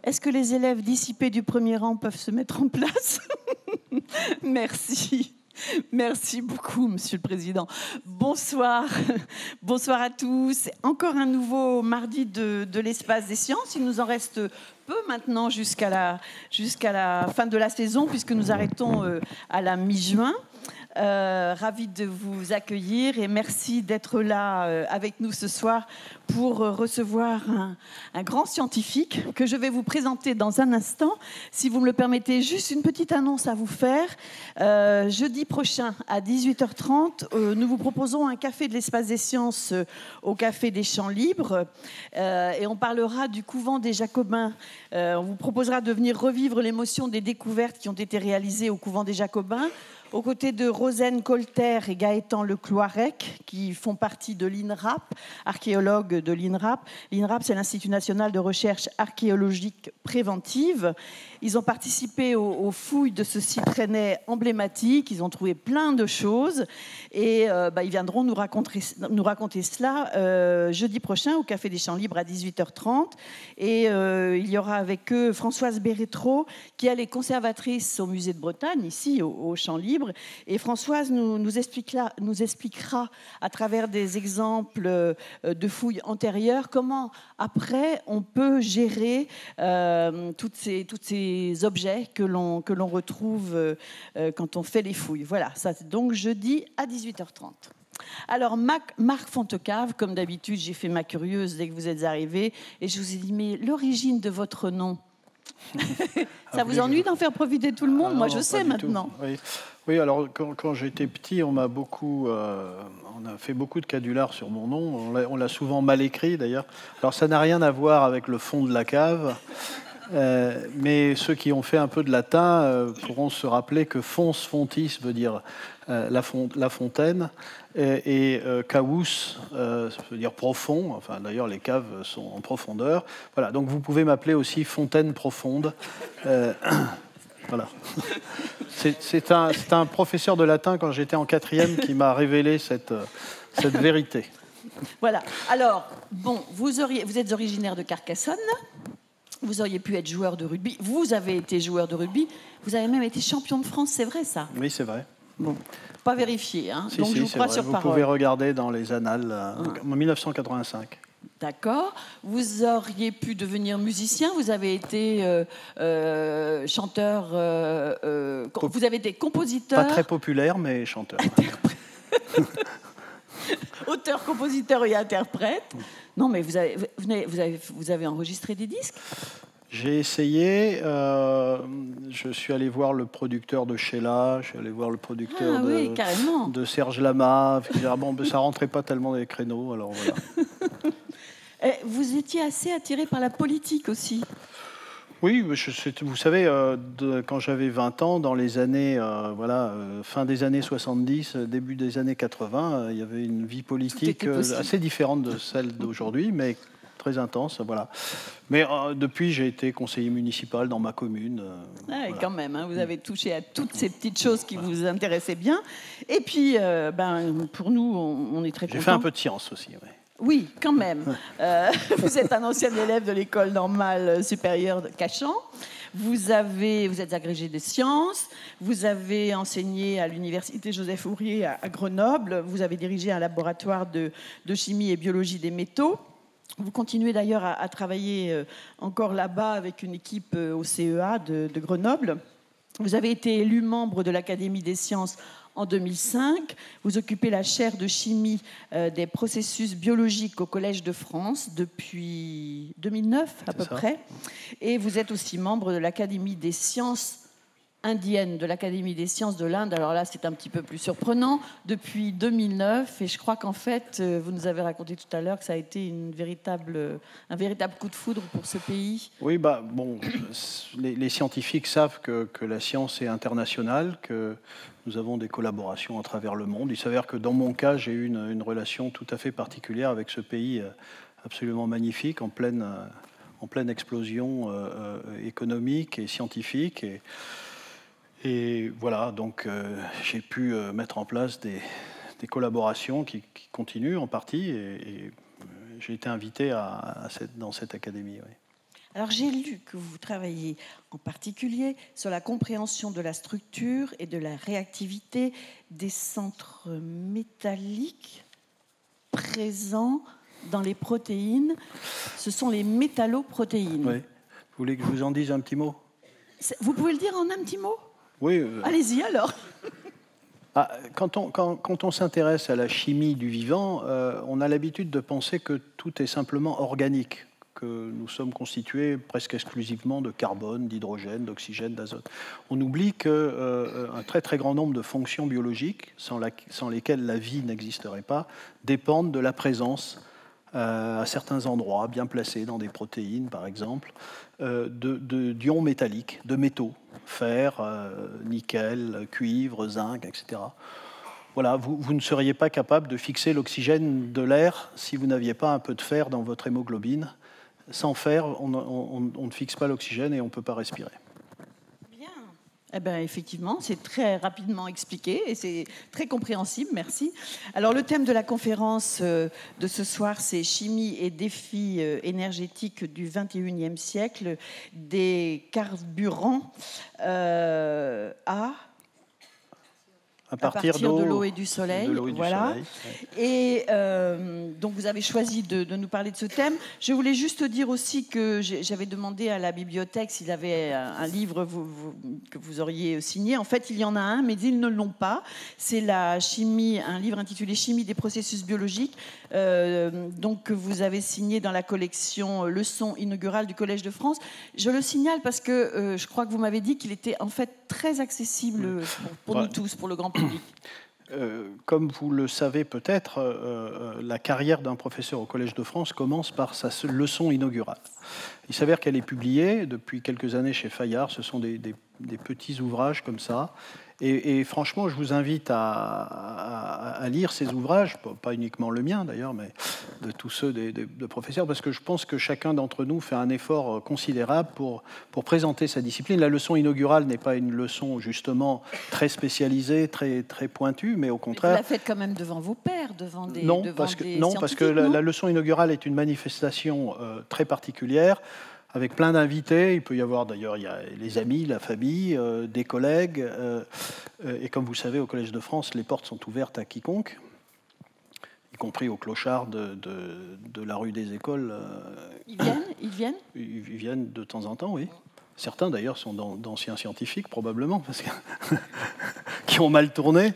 Est-ce que les élèves dissipés du premier rang peuvent se mettre en place? Merci. Merci beaucoup, Monsieur le Président. Bonsoir. Bonsoir à tous. Encore un nouveau mardi de l'espace des sciences. Il nous en reste peu maintenant jusqu'à la fin de la saison, puisque nous arrêtons à la mi-juin. Ravie de vous accueillir et merci d'être là avec nous ce soir pour recevoir un grand scientifique que je vais vous présenter dans un instant. Si vous me le permettez, juste une petite annonce à vous faire. Jeudi prochain à 18h30, nous vous proposons un café de l'espace des sciences au Café des Champs Libres et on parlera du couvent des Jacobins. On vous proposera de venir revivre l'émotion des découvertes qui ont été réalisées au couvent des Jacobins, aux côtés de Rosen Colter et Gaëtan Lecloirec, qui font partie de l'INRAP, archéologues de l'INRAP. L'INRAP, c'est l'Institut national de recherche archéologique préventive. Ils ont participé aux fouilles de ce site rennais emblématique. Ils ont trouvé plein de choses. Et ils viendront nous raconter cela jeudi prochain au Café des Champs Libres à 18h30. Et il y aura avec eux Françoise Bérétreau, qui elle est conservatrice au Musée de Bretagne, ici au Champs Libres. Et Françoise nous expliquera à travers des exemples de fouilles antérieures comment après on peut gérer toutes ces objets que l'on retrouve quand on fait les fouilles. Voilà, ça c'est donc jeudi à 18h30. Alors, Marc Fontecave, comme d'habitude, j'ai fait ma curieuse dès que vous êtes arrivé et je vous ai dit, mais l'origine de votre nom, ça vous ennuie d'en faire profiter tout le monde? Moi, je sais maintenant. Oui, alors quand j'étais petit, on a fait beaucoup de cadulars sur mon nom. On l'a souvent mal écrit d'ailleurs. Alors ça n'a rien à voir avec le fond de la cave, mais ceux qui ont fait un peu de latin pourront se rappeler que fons fontis veut dire la fontaine et cavus ça veut dire profond. Enfin d'ailleurs les caves sont en profondeur. Voilà, donc vous pouvez m'appeler aussi fontaine profonde. Voilà. C'est un professeur de latin quand j'étais en 4e qui m'a révélé cette vérité. Voilà. Alors, bon, vous êtes originaire de Carcassonne. Vous auriez pu être joueur de rugby. Vous avez été joueur de rugby. Vous avez même été champion de France, c'est vrai ça? Oui, c'est vrai. Bon, pas vérifié, hein. Si, donc je vous crois vrai. sur parole. Vous pouvez regarder dans les annales en 1985. D'accord. Vous auriez pu devenir musicien. Vous avez été chanteur. Vous avez été compositeur. Pas très populaire, mais chanteur. Auteur, compositeur et interprète. Non, mais vous avez enregistré des disques? J'ai essayé. Je suis allé voir le producteur de Sheila. Je suis allé voir le producteur de Serge Lama. Bon, ça rentrait pas tellement dans les créneaux. Alors voilà. Vous étiez assez attiré par la politique aussi? Oui, vous savez, quand j'avais 20 ans, dans les années, fin des années 70, début des années 80, il y avait une vie politique assez différente de celle d'aujourd'hui, mais très intense, voilà. Mais depuis, j'ai été conseiller municipal dans ma commune. Voilà. Quand même, hein, vous avez touché à toutes ces petites choses qui vous intéressaient bien. Et puis, pour nous, on est très contents. J'ai fait un peu de science aussi, oui. Oui, quand même. Vous êtes un ancien élève de l'école normale supérieure de Cachan. Vous êtes agrégé des sciences. Vous avez enseigné à l'université Joseph-Fourier à Grenoble. Vous avez dirigé un laboratoire de chimie et biologie des métaux. Vous continuez d'ailleurs à travailler encore là-bas avec une équipe au CEA de Grenoble. Vous avez été élu membre de l'Académie des sciences en 2005. Vous occupez la chaire de chimie des processus biologiques au Collège de France depuis 2009 à peu près. Et vous êtes aussi membre de l'Académie des sciences indienne, de l'Académie des sciences de l'Inde. Alors là, c'est un petit peu plus surprenant, depuis 2009. Et je crois qu'en fait, vous nous avez raconté tout à l'heure que ça a été un véritable coup de foudre pour ce pays. Oui, les scientifiques savent que la science est internationale, que nous avons des collaborations à travers le monde. Il s'avère que dans mon cas, j'ai eu une relation tout à fait particulière avec ce pays absolument magnifique, en pleine explosion économique et scientifique. Et voilà, donc j'ai pu mettre en place des collaborations qui continuent en partie. Et j'ai été invité dans cette académie. Oui. Alors j'ai lu que vous travaillez en particulier sur la compréhension de la structure et de la réactivité des centres métalliques présents dans les protéines. Ce sont les métalloprotéines. Oui. Vous voulez que je vous en dise un petit mot? Vous pouvez le dire en un petit mot? Oui. Allez-y alors. Quand on s'intéresse à la chimie du vivant, on a l'habitude de penser que tout est simplement organique, que nous sommes constitués presque exclusivement de carbone, d'hydrogène, d'oxygène, d'azote. On oublie qu'un très très grand nombre de fonctions biologiques, sans lesquelles la vie n'existerait pas, dépendent de la présence à certains endroits, bien placés dans des protéines par exemple, d'ions métalliques, de métaux, fer, nickel, cuivre, zinc, etc. Voilà, vous ne seriez pas capable de fixer l'oxygène de l'air si vous n'aviez pas un peu de fer dans votre hémoglobine. Sans fer, on ne fixe pas l'oxygène et on ne peut pas respirer. Bien. Eh bien, effectivement, c'est très rapidement expliqué et c'est très compréhensible, merci. Alors, le thème de la conférence de ce soir, c'est « Chimie et défis énergétiques du XXIe siècle, des carburants à partir de l'eau et du soleil. » Voilà. Et donc, vous avez choisi de nous parler de ce thème. Je voulais juste dire aussi que j'avais demandé à la bibliothèque s'il avait un livre que vous auriez signé. En fait, il y en a un, mais ils ne l'ont pas. C'est la chimie, un livre intitulé « Chimie des processus biologiques », donc que vous avez signé dans la collection Leçons inaugurales du Collège de France. Je le signale parce que je crois que vous m'avez dit qu'il était en fait très accessible pour nous tous, pour le grand public. Comme vous le savez peut-être, la carrière d'un professeur au Collège de France commence par sa leçon inaugurale. Il s'avère qu'elle est publiée depuis quelques années chez Fayard. Ce sont des petits ouvrages comme ça. Et franchement, je vous invite à lire ces ouvrages, pas uniquement le mien d'ailleurs, mais de tous ceux de professeurs, parce que je pense que chacun d'entre nous fait un effort considérable pour présenter sa discipline. La leçon inaugurale n'est pas une leçon justement très spécialisée, très, très pointue, mais au contraire... Mais vous la faites quand même devant vos pairs, devant des Non, parce que la leçon inaugurale est une manifestation très particulière, avec plein d'invités. Il peut y avoir d'ailleurs les amis, la famille, des collègues. Et comme vous savez, au Collège de France, les portes sont ouvertes à quiconque, y compris aux clochards de la rue des Écoles. Ils viennent Ils viennent de temps en temps, oui. Certains, d'ailleurs, sont d'anciens scientifiques, probablement, parce que qui ont mal tourné.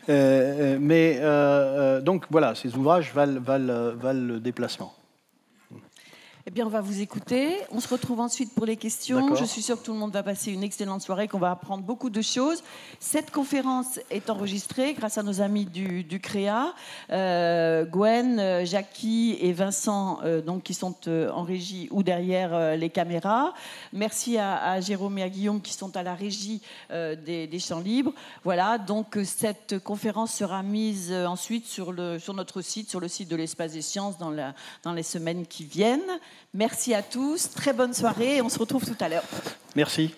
Donc, voilà, ces ouvrages valent le déplacement. Eh bien, on va vous écouter. On se retrouve ensuite pour les questions. Je suis sûre que tout le monde va passer une excellente soirée, qu'on va apprendre beaucoup de choses. Cette conférence est enregistrée grâce à nos amis du CREA, Gwen, Jackie et Vincent, donc, qui sont en régie ou derrière les caméras. Merci à Jérôme et à Guillaume qui sont à la régie des champs libres. Voilà, donc cette conférence sera mise ensuite sur notre site, sur le site de l'Espace des Sciences dans les semaines qui viennent. Merci à tous, très bonne soirée et on se retrouve tout à l'heure. Merci.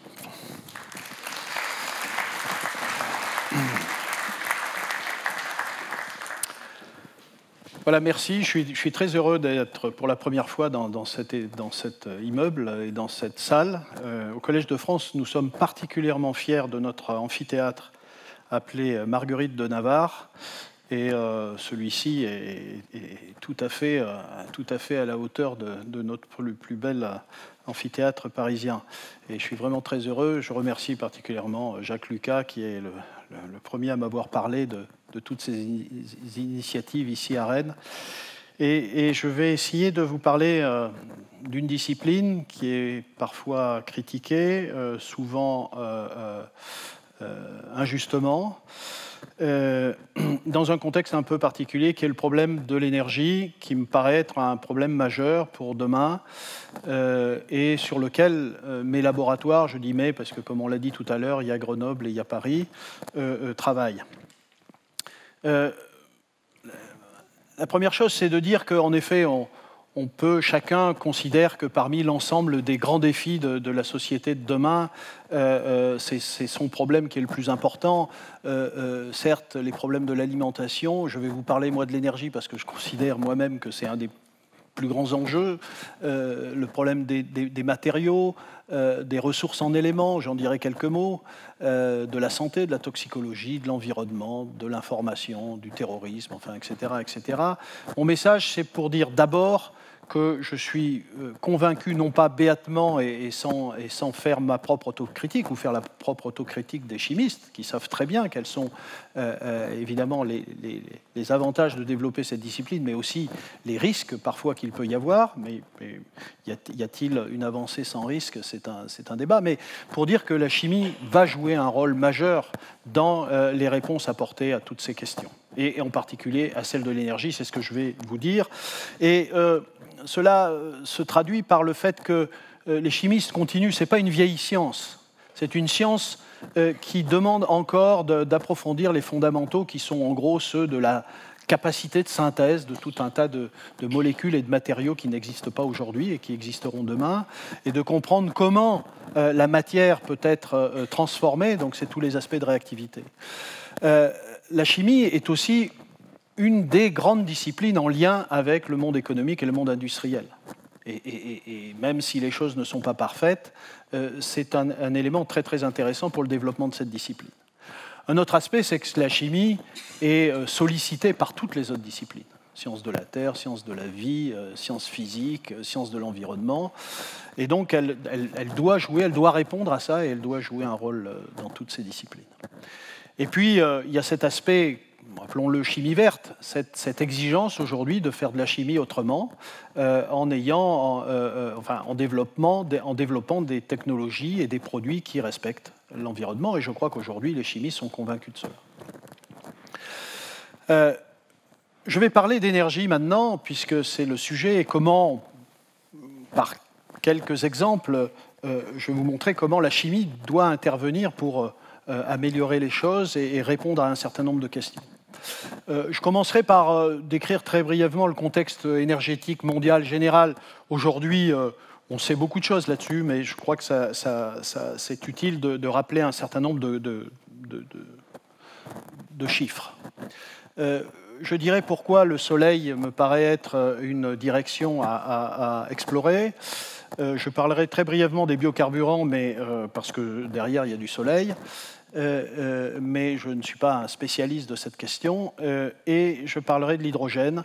Voilà, merci. Je suis très heureux d'être pour la première fois dans cet immeuble et dans cette salle. Au Collège de France, nous sommes particulièrement fiers de notre amphithéâtre appelé Marguerite de Navarre. Et celui-ci est tout à fait à la hauteur de notre plus bel amphithéâtre parisien. Et je suis vraiment très heureux. Je remercie particulièrement Jacques Lucas, qui est le premier à m'avoir parlé de toutes ces initiatives ici à Rennes. Et je vais essayer de vous parler d'une discipline qui est parfois critiquée, souvent injustement, dans un contexte un peu particulier qui est le problème de l'énergie, qui me paraît être un problème majeur pour demain et sur lequel mes laboratoires, je dis mais parce que comme on l'a dit tout à l'heure, il y a Grenoble et il y a Paris, travaillent. La première chose, c'est de dire qu'en effet, chacun considère que parmi l'ensemble des grands défis de la société de demain, c'est son problème qui est le plus important. Certes, les problèmes de l'alimentation, je vais vous parler moi de l'énergie parce que je considère moi-même que c'est un des plus grands enjeux, le problème des matériaux, des ressources en éléments, j'en dirai quelques mots, de la santé, de la toxicologie, de l'environnement, de l'information, du terrorisme, enfin, etc., etc. Mon message, c'est pour dire d'abord que je suis convaincu, non pas béatement et sans faire ma propre autocritique ou faire la propre autocritique des chimistes, qui savent très bien quels sont évidemment les avantages de développer cette discipline, mais aussi les risques parfois qu'il peut y avoir. Mais y a-t-il une avancée sans risque? C'est un débat. Mais pour dire que la chimie va jouer un rôle majeur dans les réponses apportées à toutes ces questions, et en particulier à celle de l'énergie, c'est ce que je vais vous dire. Et cela se traduit par le fait que les chimistes continuent, ce n'est pas une vieille science, c'est une science qui demande encore d'approfondir les fondamentaux qui sont en gros ceux de la capacité de synthèse de tout un tas de molécules et de matériaux qui n'existent pas aujourd'hui et qui existeront demain, et de comprendre comment la matière peut être transformée, donc c'est tous les aspects de réactivité. La chimie est aussi une des grandes disciplines en lien avec le monde économique et le monde industriel. Et même si les choses ne sont pas parfaites, c'est un élément très très intéressant pour le développement de cette discipline. Un autre aspect, c'est que la chimie est sollicitée par toutes les autres disciplines. Sciences de la Terre, sciences de la vie, sciences physiques, sciences de l'environnement. Et donc elle doit jouer, elle doit répondre à ça, et elle doit jouer un rôle dans toutes ces disciplines. Et puis, il y a cet aspect, appelons-le chimie verte, cette exigence aujourd'hui de faire de la chimie autrement, en développant des technologies et des produits qui respectent l'environnement. Et je crois qu'aujourd'hui, les chimistes sont convaincus de cela. Je vais parler d'énergie maintenant, puisque c'est le sujet, et comment, par quelques exemples, je vais vous montrer comment la chimie doit intervenir pour améliorer les choses et répondre à un certain nombre de questions. Je commencerai par décrire très brièvement le contexte énergétique mondial général. Aujourd'hui, on sait beaucoup de choses là-dessus, mais je crois que c'est utile de rappeler un certain nombre de chiffres. Je dirais pourquoi le Soleil me paraît être une direction à explorer. Je parlerai très brièvement des biocarburants, mais, parce que derrière, il y a du Soleil. Mais je ne suis pas un spécialiste de cette question, et je parlerai de l'hydrogène,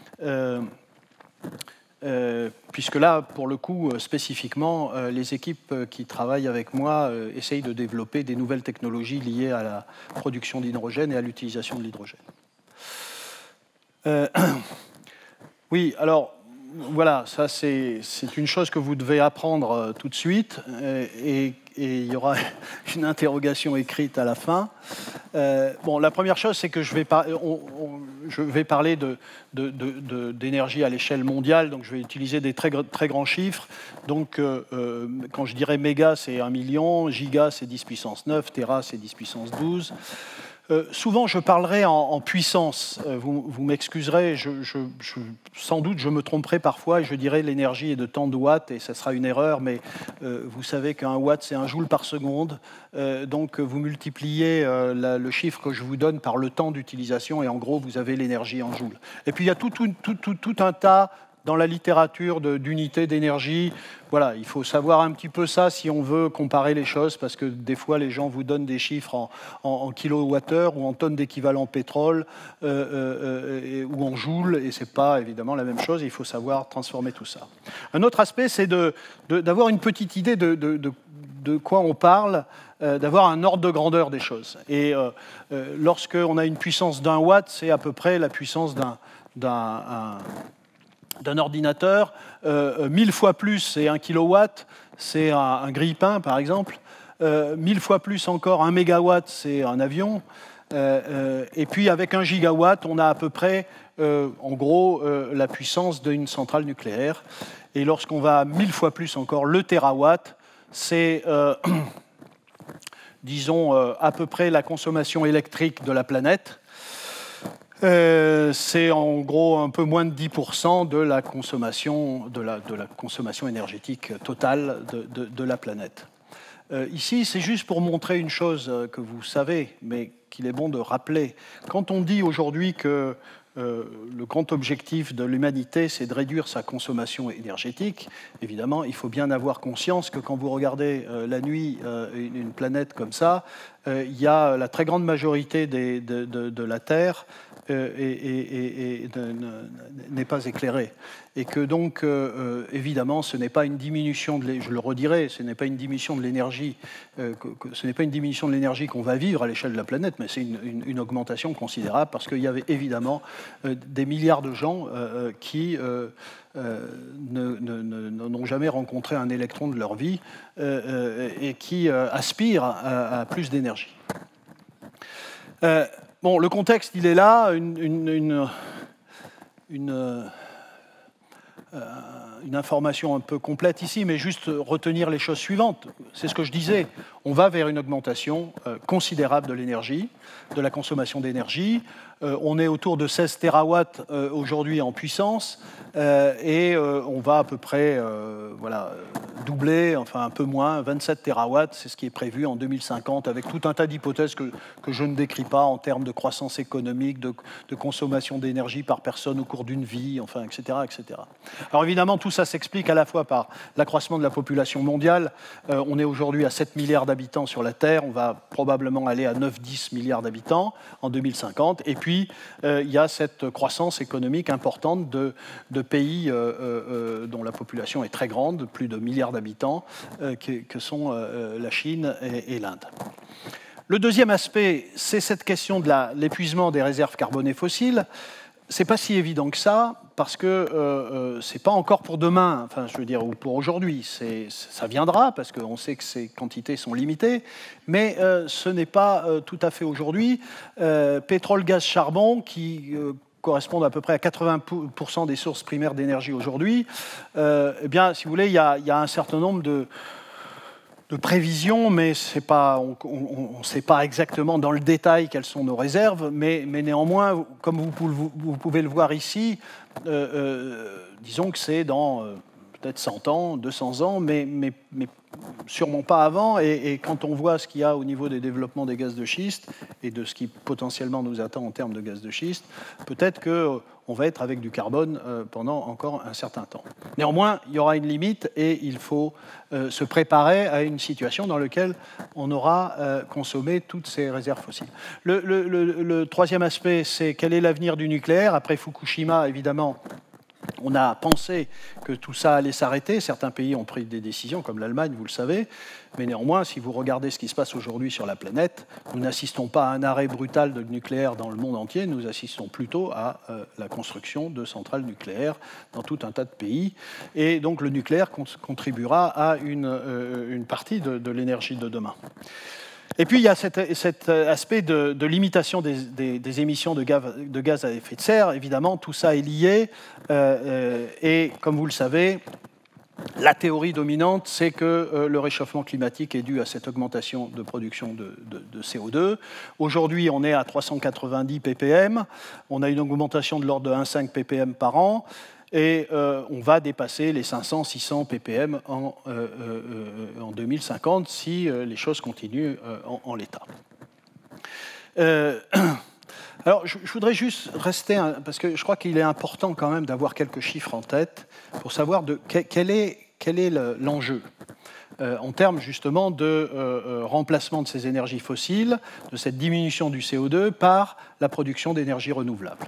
puisque là, pour le coup, spécifiquement, les équipes qui travaillent avec moi essayent de développer des nouvelles technologies liées à la production d'hydrogène et à l'utilisation de l'hydrogène. Oui, alors, voilà, ça c'est une chose que vous devez apprendre tout de suite, et il y aura une interrogation écrite à la fin. Bon, la première chose, c'est que je vais parler d'énergie à l'échelle mondiale, donc je vais utiliser des très grands chiffres. Donc, quand je dirais méga, c'est 1 million, giga, c'est 10 puissance 9, téra, c'est 10 puissance 12. Souvent, je parlerai en puissance. Vous m'excuserez, sans doute, je me tromperai parfois et je dirai l'énergie est de tant de watts, et ça sera une erreur, mais vous savez qu'un watt, c'est 1 joule par seconde. Donc, vous multipliez le chiffre que je vous donne par le temps d'utilisation, et en gros, vous avez l'énergie en joules. Et puis, il y a tout un tas dans la littérature d'unités d'énergie. Voilà, il faut savoir un petit peu ça si on veut comparer les choses, parce que des fois, les gens vous donnent des chiffres en kilowattheure ou en tonnes d'équivalent pétrole ou en joules, et ce n'est pas évidemment la même chose. Il faut savoir transformer tout ça. Un autre aspect, c'est d'avoir une petite idée de quoi on parle, d'avoir un ordre de grandeur des choses. Et lorsqu'on a une puissance d'1 watt, c'est à peu près la puissance d'un ordinateur. 1000 fois plus, c'est 1 kilowatt, c'est un grille-pain, par exemple. 1000 fois plus encore, 1 mégawatt, c'est un avion. Et puis, avec 1 gigawatt, on a à peu près, en gros, la puissance d'une centrale nucléaire. Et lorsqu'on va à 1000 fois plus encore, le térawatt, c'est, disons, à peu près la consommation électrique de la planète. C'est en gros un peu moins de 10% de la consommation énergétique totale de la planète. Ici, c'est juste pour montrer une chose que vous savez, mais qu'il est bon de rappeler. Quand on dit aujourd'hui que le grand objectif de l'humanité, c'est de réduire sa consommation énergétique. Évidemment, il faut bien avoir conscience que quand vous regardez la nuit une planète comme ça, il y a la très grande majorité de la Terre n'est pas éclairée. Et que donc, évidemment, ce n'est pas une diminution, je le redirai, ce n'est pas une diminution de l'énergie, ce n'est pas une diminution de l'énergie qu'on va vivre à l'échelle de la planète, mais c'est une augmentation considérable, parce qu'il y avait évidemment des milliards de gens qui n'ont jamais rencontré un électron de leur vie et qui aspirent à plus d'énergie. Bon, le contexte, il est là, une information un peu complète ici, mais juste retenir les choses suivantes. C'est ce que je disais, on va vers une augmentation considérable de l'énergie, de la consommation d'énergie. On est autour de 16 terawatts aujourd'hui en puissance, et on va à peu près doubler, enfin un peu moins, 27 terawatts, c'est ce qui est prévu en 2050, avec tout un tas d'hypothèses que je ne décris pas en termes de croissance économique, de consommation d'énergie par personne au cours d'une vie, enfin, etc., etc. Alors évidemment, tout ça s'explique à la fois par l'accroissement de la population mondiale. On est aujourd'hui à 7 milliards d'habitants sur la Terre, on va probablement aller à 9-10 milliards d'habitants en 2050, et puis il y a cette croissance économique importante de pays dont la population est très grande, plus de milliards d'habitants, que sont la Chine et l'Inde. Le deuxième aspect, c'est cette question de l'épuisement des réserves carbonées fossiles. C'est pas si évident que ça, parce que c'est pas encore pour demain, enfin je veux dire, ou pour aujourd'hui. Ça viendra, parce qu'on sait que ces quantités sont limitées, mais ce n'est pas tout à fait aujourd'hui. Pétrole, gaz, charbon, qui correspondent à peu près à 80% des sources primaires d'énergie aujourd'hui, eh bien, si vous voulez, il y a un certain nombre de prévisions, mais on ne sait pas exactement dans le détail quelles sont nos réserves, mais néanmoins, comme vous pouvez le voir ici, disons que c'est dans peut-être 100 ans, 200 ans, mais sûrement pas avant, et quand on voit ce qu'il y a au niveau des développements des gaz de schiste et de ce qui potentiellement nous attend en termes de gaz de schiste, peut-être qu'on va être avec du carbone pendant encore un certain temps. Néanmoins, il y aura une limite et il faut se préparer à une situation dans laquelle on aura consommé toutes ces réserves fossiles. Le troisième aspect, c'est quel est l'avenir du nucléaire. Après Fukushima, évidemment, on a pensé que tout ça allait s'arrêter. Certains pays ont pris des décisions, comme l'Allemagne, vous le savez. Mais néanmoins, si vous regardez ce qui se passe aujourd'hui sur la planète, nous n'assistons pas à un arrêt brutal de nucléaire dans le monde entier. Nous assistons plutôt à la construction de centrales nucléaires dans tout un tas de pays. Et donc le nucléaire contribuera à une partie de l'énergie de demain. Et puis, il y a cet aspect de limitation des émissions de gaz à effet de serre. Évidemment, tout ça est lié. Et comme vous le savez, la théorie dominante, c'est que le réchauffement climatique est dû à cette augmentation de production de CO2. Aujourd'hui, on est à 390 ppm. On a une augmentation de l'ordre de 1,5 ppm par an. Et on va dépasser les 500-600 ppm en 2050 si les choses continuent en l'état. Alors, je voudrais juste rester, parce que je crois qu'il est important quand même d'avoir quelques chiffres en tête pour savoir quel est l'enjeu en termes justement de remplacement de ces énergies fossiles, de cette diminution du CO2 par la production d'énergie renouvelable.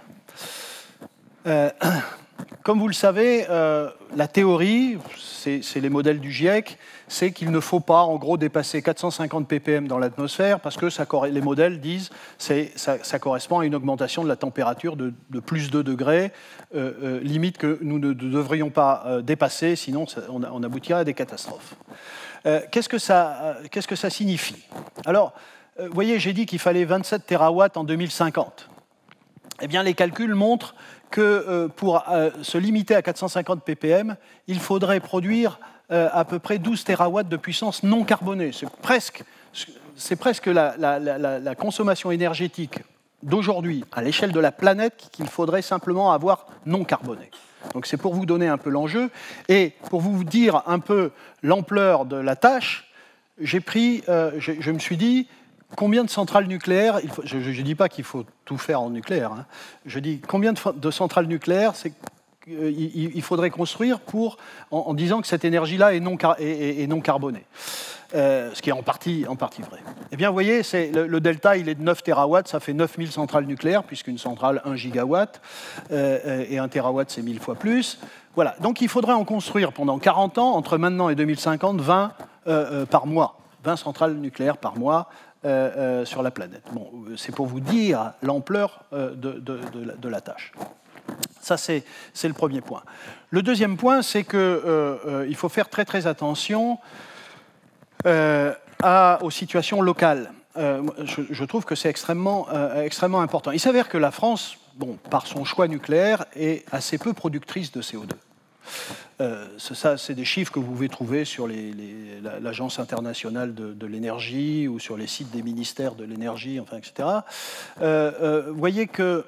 Comme vous le savez, la théorie, c'est les modèles du GIEC, c'est qu'il ne faut pas, en gros, dépasser 450 ppm dans l'atmosphère, parce que les modèles disent que ça correspond à une augmentation de la température de plus 2 degrés, limite que nous ne devrions pas dépasser, sinon on aboutirait à des catastrophes. Qu'est-ce que ça signifie? Alors, vous voyez, j'ai dit qu'il fallait 27 terawatts en 2050. Eh bien, les calculs montrent que pour se limiter à 450 ppm, il faudrait produire à peu près 12 terawatts de puissance non carbonée. C'est presque la consommation énergétique d'aujourd'hui à l'échelle de la planète qu'il faudrait simplement avoir non carbonée. Donc c'est pour vous donner un peu l'enjeu. Et pour vous dire un peu l'ampleur de la tâche, je me suis dit, combien de centrales nucléaires, je ne dis pas qu'il faut tout faire en nucléaire, hein, je dis combien de centrales nucléaires il faudrait construire en disant que cette énergie-là est non carbonée. Ce qui est en partie vrai. Eh bien, vous voyez, le delta, il est de 9 terawatts, ça fait 9000 centrales nucléaires, puisqu'une centrale, 1 gigawatt, et 1 terawatt, c'est 1000 fois plus. Voilà, donc il faudrait en construire pendant 40 ans, entre maintenant et 2050, 20 par mois, 20 centrales nucléaires par mois sur la planète. Bon, c'est pour vous dire l'ampleur de la tâche. Ça, c'est le premier point. Le deuxième point, c'est qu'il faut faire très, très attention aux situations locales. Je trouve que c'est extrêmement important. Il s'avère que la France, par son choix nucléaire, est assez peu productrice de CO2. Ça, c'est des chiffres que vous pouvez trouver sur l'Agence internationale de l'énergie ou sur les sites des ministères de l'énergie, enfin, etc. Vous voyez que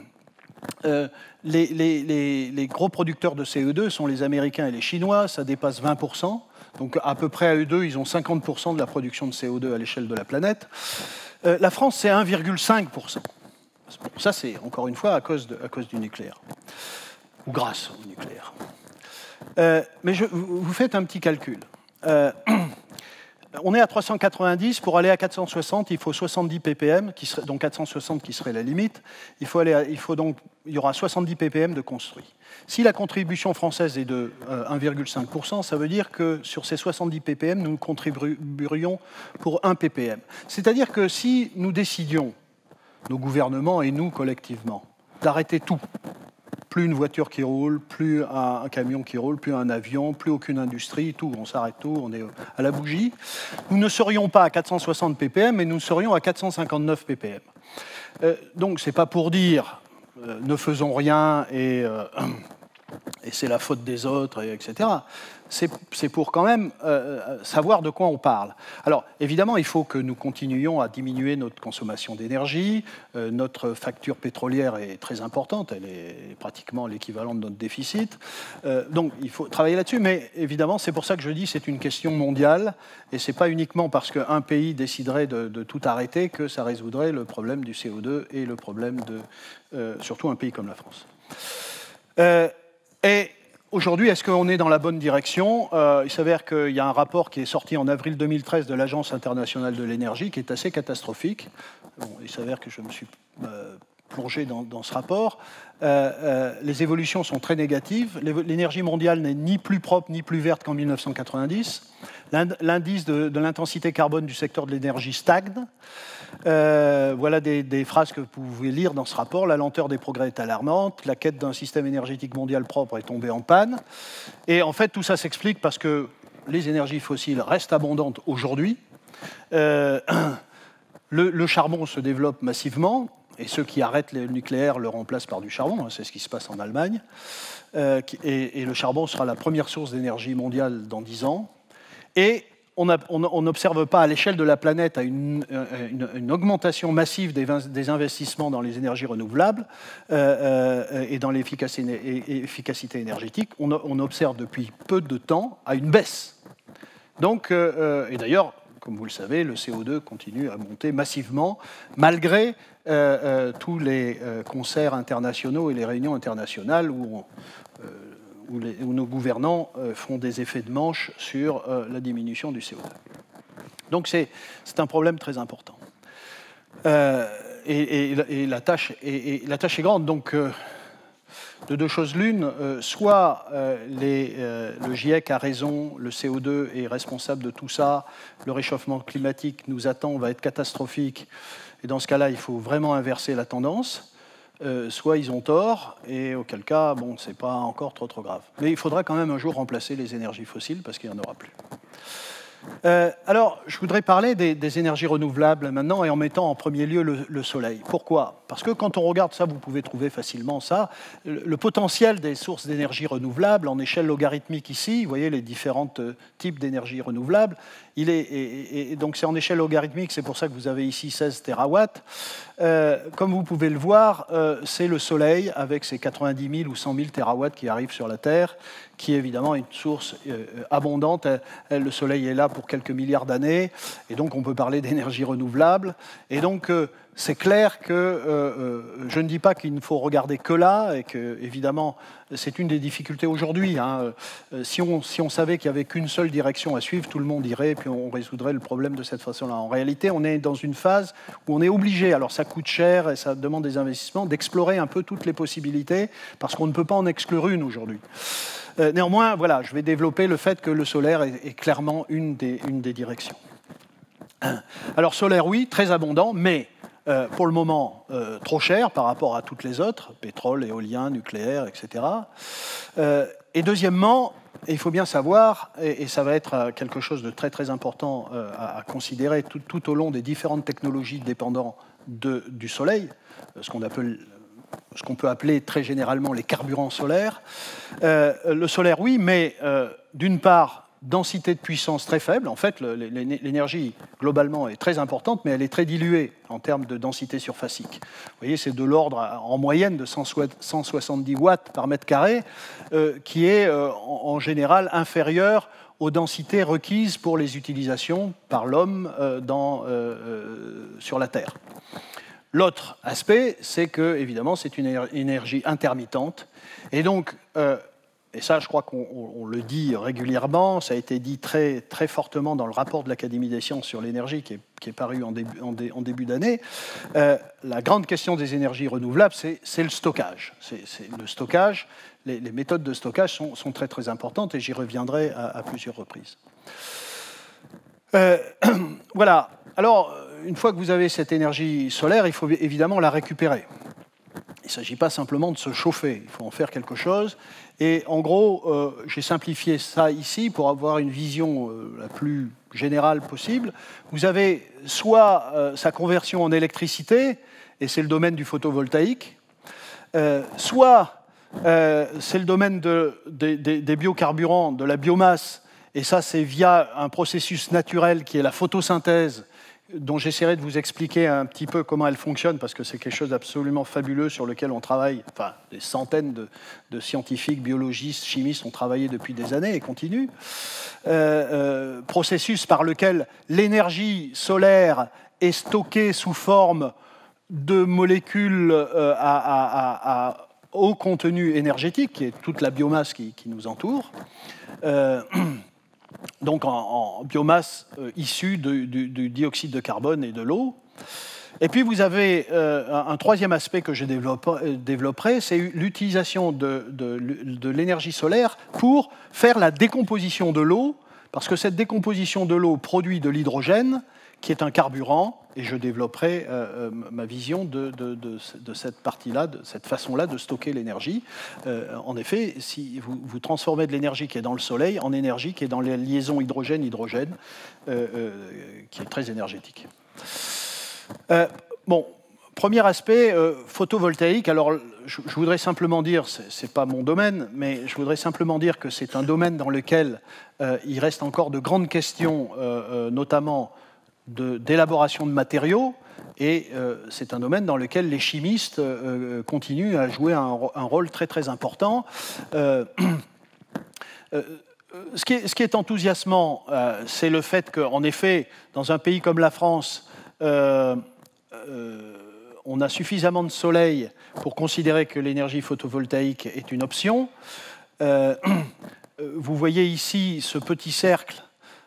les gros producteurs de CO2 sont les Américains et les Chinois, ça dépasse 20%. Donc à peu près à eux deux, ils ont 50% de la production de CO2 à l'échelle de la planète. La France, c'est 1,5%. Ça, c'est encore une fois à cause du nucléaire, ou grâce au nucléaire. Mais vous faites un petit calcul. On est à 390, pour aller à 460, il faut 70 ppm, donc 460 qui serait la limite. Il y aura 70 ppm de construit. Si la contribution française est de 1,5%, ça veut dire que sur ces 70 ppm, nous contribuerions pour 1 ppm. C'est-à-dire que si nous décidions, nos gouvernements et nous collectivement, d'arrêter tout, plus une voiture qui roule, plus un camion qui roule, plus un avion, plus aucune industrie, tout, on s'arrête tout, on est à la bougie. Nous ne serions pas à 460 ppm, mais nous serions à 459 ppm. Donc, ce n'est pas pour dire ne faisons rien et c'est la faute des autres, etc. C'est pour quand même savoir de quoi on parle. Alors, évidemment, il faut que nous continuions à diminuer notre consommation d'énergie. Notre facture pétrolière est très importante, elle est pratiquement l'équivalent de notre déficit. Donc, il faut travailler là-dessus, mais évidemment, c'est pour ça que je dis que c'est une question mondiale, et ce n'est pas uniquement parce qu'un pays déciderait de tout arrêter que ça résoudrait le problème du CO2 et le problème surtout un pays comme la France. Et aujourd'hui, est-ce qu'on est dans la bonne direction ? Il s'avère qu'il y a un rapport qui est sorti en avril 2013 de l'Agence internationale de l'énergie qui est assez catastrophique. Bon, il s'avère que je me suis plongé dans ce rapport. Les évolutions sont très négatives. L'énergie mondiale n'est ni plus propre ni plus verte qu'en 1990. L'indice de l'intensité carbone du secteur de l'énergie stagne. Voilà des phrases que vous pouvez lire dans ce rapport. La lenteur des progrès est alarmante. La quête d'un système énergétique mondial propre est tombée en panne. Et en fait, tout ça s'explique parce que les énergies fossiles restent abondantes aujourd'hui. Le charbon se développe massivement. Et ceux qui arrêtent le nucléaire le remplacent par du charbon. C'est ce qui se passe en Allemagne. Et le charbon sera la première source d'énergie mondiale dans 10 ans. Et on n'observe pas à l'échelle de la planète une augmentation massive des investissements dans les énergies renouvelables et dans l'efficacité énergétique. On observe depuis peu de temps à une baisse. Donc, et d'ailleurs, comme vous le savez, le CO2 continue à monter massivement, malgré tous les concerts internationaux et les réunions internationales où nos gouvernants font des effets de manche sur la diminution du CO2. Donc c'est un problème très important. Et la tâche est grande. Donc, de deux choses l'une, soit le GIEC a raison, le CO2 est responsable de tout ça, le réchauffement climatique nous attend, va être catastrophique, et dans ce cas-là, il faut vraiment inverser la tendance. Soit ils ont tort, et auquel cas, bon, c'est pas encore trop grave. Mais il faudra quand même un jour remplacer les énergies fossiles, parce qu'il n'y en aura plus. Alors, je voudrais parler des énergies renouvelables maintenant, et en mettant en premier lieu le soleil. Pourquoi ? Parce que quand on regarde ça, vous pouvez trouver facilement ça, le potentiel des sources d'énergie renouvelables en échelle logarithmique ici, vous voyez les différents types d'énergie renouvelable, donc c'est en échelle logarithmique, c'est pour ça que vous avez ici 16 terawatts. comme vous pouvez le voir, c'est le Soleil avec ses 90 000 ou 100 000 terawatts qui arrivent sur la Terre, qui est évidemment une source abondante. Le Soleil est là pour quelques milliards d'années, et donc on peut parler d'énergie renouvelable. Et donc c'est clair que je ne dis pas qu'il ne faut regarder que là, et que évidemment c'est une des difficultés aujourd'hui. Hein. Si on savait qu'il n'y avait qu'une seule direction à suivre, tout le monde irait, et puis on résoudrait le problème de cette façon-là. En réalité, on est dans une phase où on est obligé, alors ça coûte cher et ça demande des investissements, d'explorer un peu toutes les possibilités, parce qu'on ne peut pas en exclure une aujourd'hui. Néanmoins, voilà, je vais développer le fait que le solaire est clairement une des directions. Alors solaire, oui, très abondant, mais pour le moment trop cher par rapport à toutes les autres, pétrole, éolien, nucléaire, etc. Et deuxièmement, il faut bien savoir, et ça va être quelque chose de très très important à considérer tout au long des différentes technologies dépendantes du Soleil, ce qu'on peut appeler très généralement les carburants solaires. Le solaire, oui, mais d'une part, densité de puissance très faible. En fait, l'énergie, globalement, est très importante, mais elle est très diluée en termes de densité surfacique. Vous voyez, c'est de l'ordre, en moyenne, de 170 watts par mètre carré, qui est, en général, inférieur aux densités requises pour les utilisations par l'homme sur la Terre. L'autre aspect, c'est que, évidemment, c'est une énergie intermittente. Et donc, et ça, je crois qu'on le dit régulièrement, ça a été dit très, très fortement dans le rapport de l'Académie des sciences sur l'énergie qui est paru en début d'année. La grande question des énergies renouvelables, c'est le stockage. Le stockage, les méthodes de stockage sont très, très importantes et j'y reviendrai à plusieurs reprises. Voilà. Alors, une fois que vous avez cette énergie solaire, il faut évidemment la récupérer. Il ne s'agit pas simplement de se chauffer, il faut en faire quelque chose. Et en gros, j'ai simplifié ça ici pour avoir une vision la plus générale possible. Vous avez soit sa conversion en électricité, et c'est le domaine du photovoltaïque, soit c'est le domaine des biocarburants, de la biomasse, et ça c'est via un processus naturel qui est la photosynthèse, dont j'essaierai de vous expliquer un petit peu comment elle fonctionne, parce que c'est quelque chose d'absolument fabuleux sur lequel on travaille, enfin, des centaines de scientifiques, biologistes, chimistes ont travaillé depuis des années et continuent. Processus par lequel l'énergie solaire est stockée sous forme de molécules à haut contenu énergétique, qui est toute la biomasse qui nous entoure. Donc en biomasse issue du dioxyde de carbone et de l'eau. Et puis vous avez un troisième aspect que je développerai, c'est l'utilisation de l'énergie solaire pour faire la décomposition de l'eau, parce que cette décomposition de l'eau produit de l'hydrogène, qui est un carburant, et je développerai ma vision de cette partie-là, de cette façon-là de stocker l'énergie. En effet, si vous transformez de l'énergie qui est dans le Soleil en énergie qui est dans les liaisons hydrogène-hydrogène, qui est très énergétique. Bon, premier aspect, photovoltaïque. Alors, je voudrais simplement dire, ce n'est pas mon domaine, mais je voudrais simplement dire que c'est un domaine dans lequel il reste encore de grandes questions, notamment d'élaboration de matériaux, et c'est un domaine dans lequel les chimistes continuent à jouer un rôle très très important. Ce qui est enthousiasmant, c'est le fait qu'en effet, dans un pays comme la France, on a suffisamment de soleil pour considérer que l'énergie photovoltaïque est une option. Vous voyez ici ce petit cercle.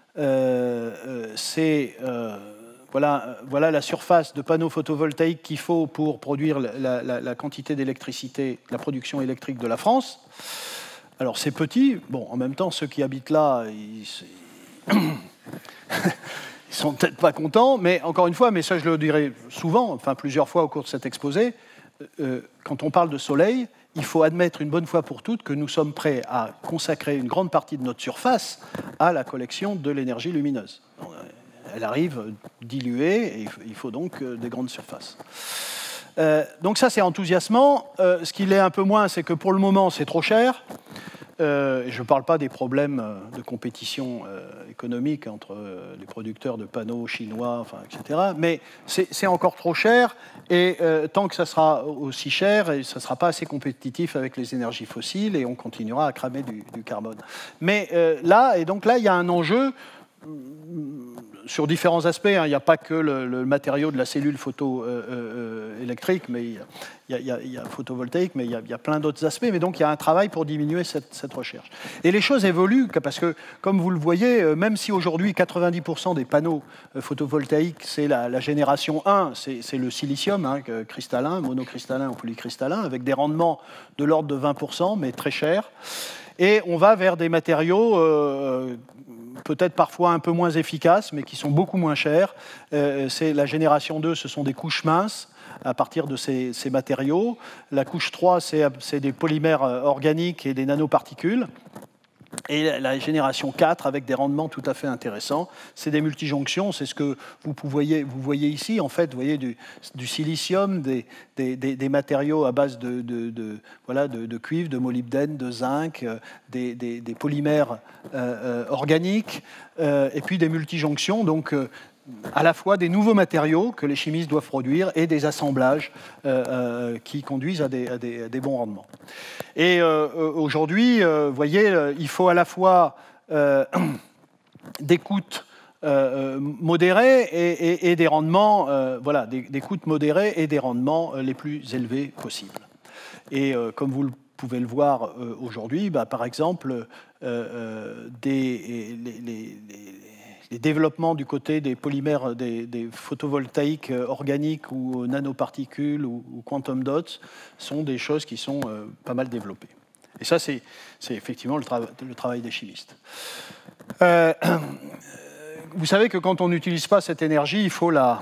Voilà la surface de panneaux photovoltaïques qu'il faut pour produire la quantité d'électricité, la production électrique de la France. Alors c'est petit, bon, en même temps ceux qui habitent là, ils sont peut-être pas contents, mais encore une fois, mais ça je le dirai souvent, enfin plusieurs fois au cours de cet exposé, quand on parle de soleil, il faut admettre une bonne fois pour toutes que nous sommes prêts à consacrer une grande partie de notre surface à la collection de l'énergie lumineuse. Elle arrive diluée et il faut donc des grandes surfaces. Donc ça, c'est enthousiasmant. Ce qui l'est un peu moins, c'est que pour le moment, c'est trop cher. Je ne parle pas des problèmes de compétition économique entre les producteurs de panneaux chinois, enfin, etc. Mais c'est encore trop cher, et tant que ça sera aussi cher, et ça ne sera pas assez compétitif avec les énergies fossiles, et on continuera à cramer du carbone. Mais là, il y a un enjeu sur différents aspects. Il n'y a pas que le matériau de la cellule photoélectrique, mais il y a photovoltaïque, mais il y a plein d'autres aspects. Mais donc, il y a un travail pour diminuer cette recherche. Et les choses évoluent, parce que, comme vous le voyez, même si aujourd'hui 90% des panneaux photovoltaïques, c'est la génération 1, c'est le silicium, cristallin, monocristallin ou polycristallin, avec des rendements de l'ordre de 20%, mais très chers. Et on va vers des matériaux peut-être parfois un peu moins efficaces, mais qui sont beaucoup moins chers. C'est la génération 2, ce sont des couches minces à partir de ces matériaux. La couche 3, c'est des polymères organiques et des nanoparticules. Et la génération 4, avec des rendements tout à fait intéressants, c'est des multijonctions. C'est ce que vous voyez ici. En fait, vous voyez du silicium, des matériaux à base de cuivre, de molybdène, de zinc, des polymères organiques, et puis des multijonctions. Donc, à la fois des nouveaux matériaux que les chimistes doivent produire et des assemblages qui conduisent à des bons rendements. Et aujourd'hui, vous voyez, il faut à la fois des coûts modérés et des rendements, des coûts modérés et des rendements les plus élevés possibles. Et comme vous pouvez le voir aujourd'hui, par exemple, les développements du côté des polymères, des photovoltaïques organiques ou nanoparticules ou quantum dots sont des choses qui sont pas mal développées. Et ça, c'est effectivement le travail des chimistes. Vous savez que quand on n'utilise pas cette énergie, on la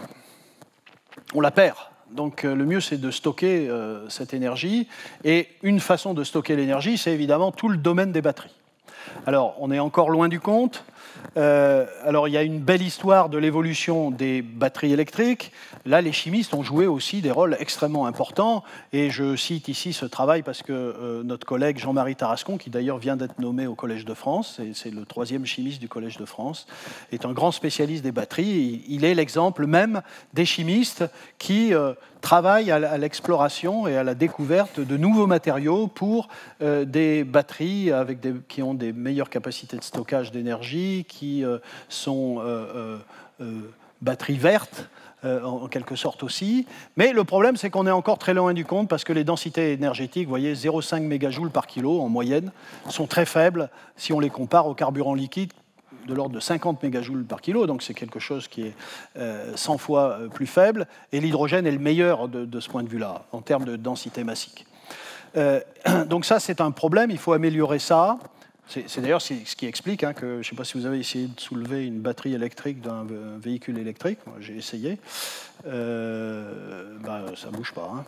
perd. Donc le mieux, c'est de stocker cette énergie. Et une façon de stocker l'énergie, c'est évidemment tout le domaine des batteries. Alors, on est encore loin du compte. Alors, il y a une belle histoire de l'évolution des batteries électriques. Là, les chimistes ont joué aussi des rôles extrêmement importants. Et je cite ici ce travail parce que notre collègue Jean-Marie Tarascon, qui d'ailleurs vient d'être nommé au Collège de France, c'est le 3e chimiste du Collège de France, est un grand spécialiste des batteries. Il est l'exemple même des chimistes qui travaillent à l'exploration et à la découverte de nouveaux matériaux pour des batteries qui ont des meilleures capacités de stockage d'énergie, qui sont batteries vertes, en quelque sorte aussi. Mais le problème, c'est qu'on est encore très loin du compte parce que les densités énergétiques, vous voyez, 0,5 mégajoules par kilo en moyenne, sont très faibles si on les compare au carburant liquide de l'ordre de 50 mégajoules par kilo, donc c'est quelque chose qui est 100 fois plus faible, et l'hydrogène est le meilleur de ce point de vue-là, en termes de densité massique. Donc ça, c'est un problème, il faut améliorer ça. C'est d'ailleurs ce qui explique que, je ne sais pas si vous avez essayé de soulever une batterie électrique d'un véhicule électrique, moi j'ai essayé, ça ne bouge pas.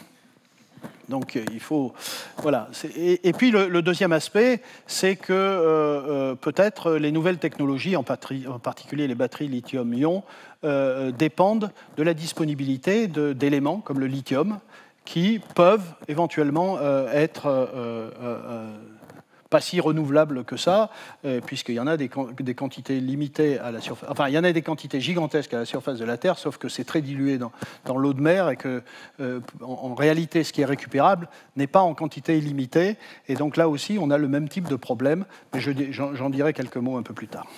Donc il faut... Voilà. Et puis le deuxième aspect, c'est que peut-être les nouvelles technologies, en particulier les batteries lithium-ion, dépendent de la disponibilité d'éléments comme le lithium, qui peuvent éventuellement être pas si renouvelables que ça, puisqu'il y en a des quantités limitées à la surface. Enfin, il y en a des quantités gigantesques à la surface de la Terre, sauf que c'est très dilué dans l'eau de mer et que, en réalité, ce qui est récupérable n'est pas en quantité illimitée. Et donc là aussi, on a le même type de problème, mais j'en dirai quelques mots un peu plus tard.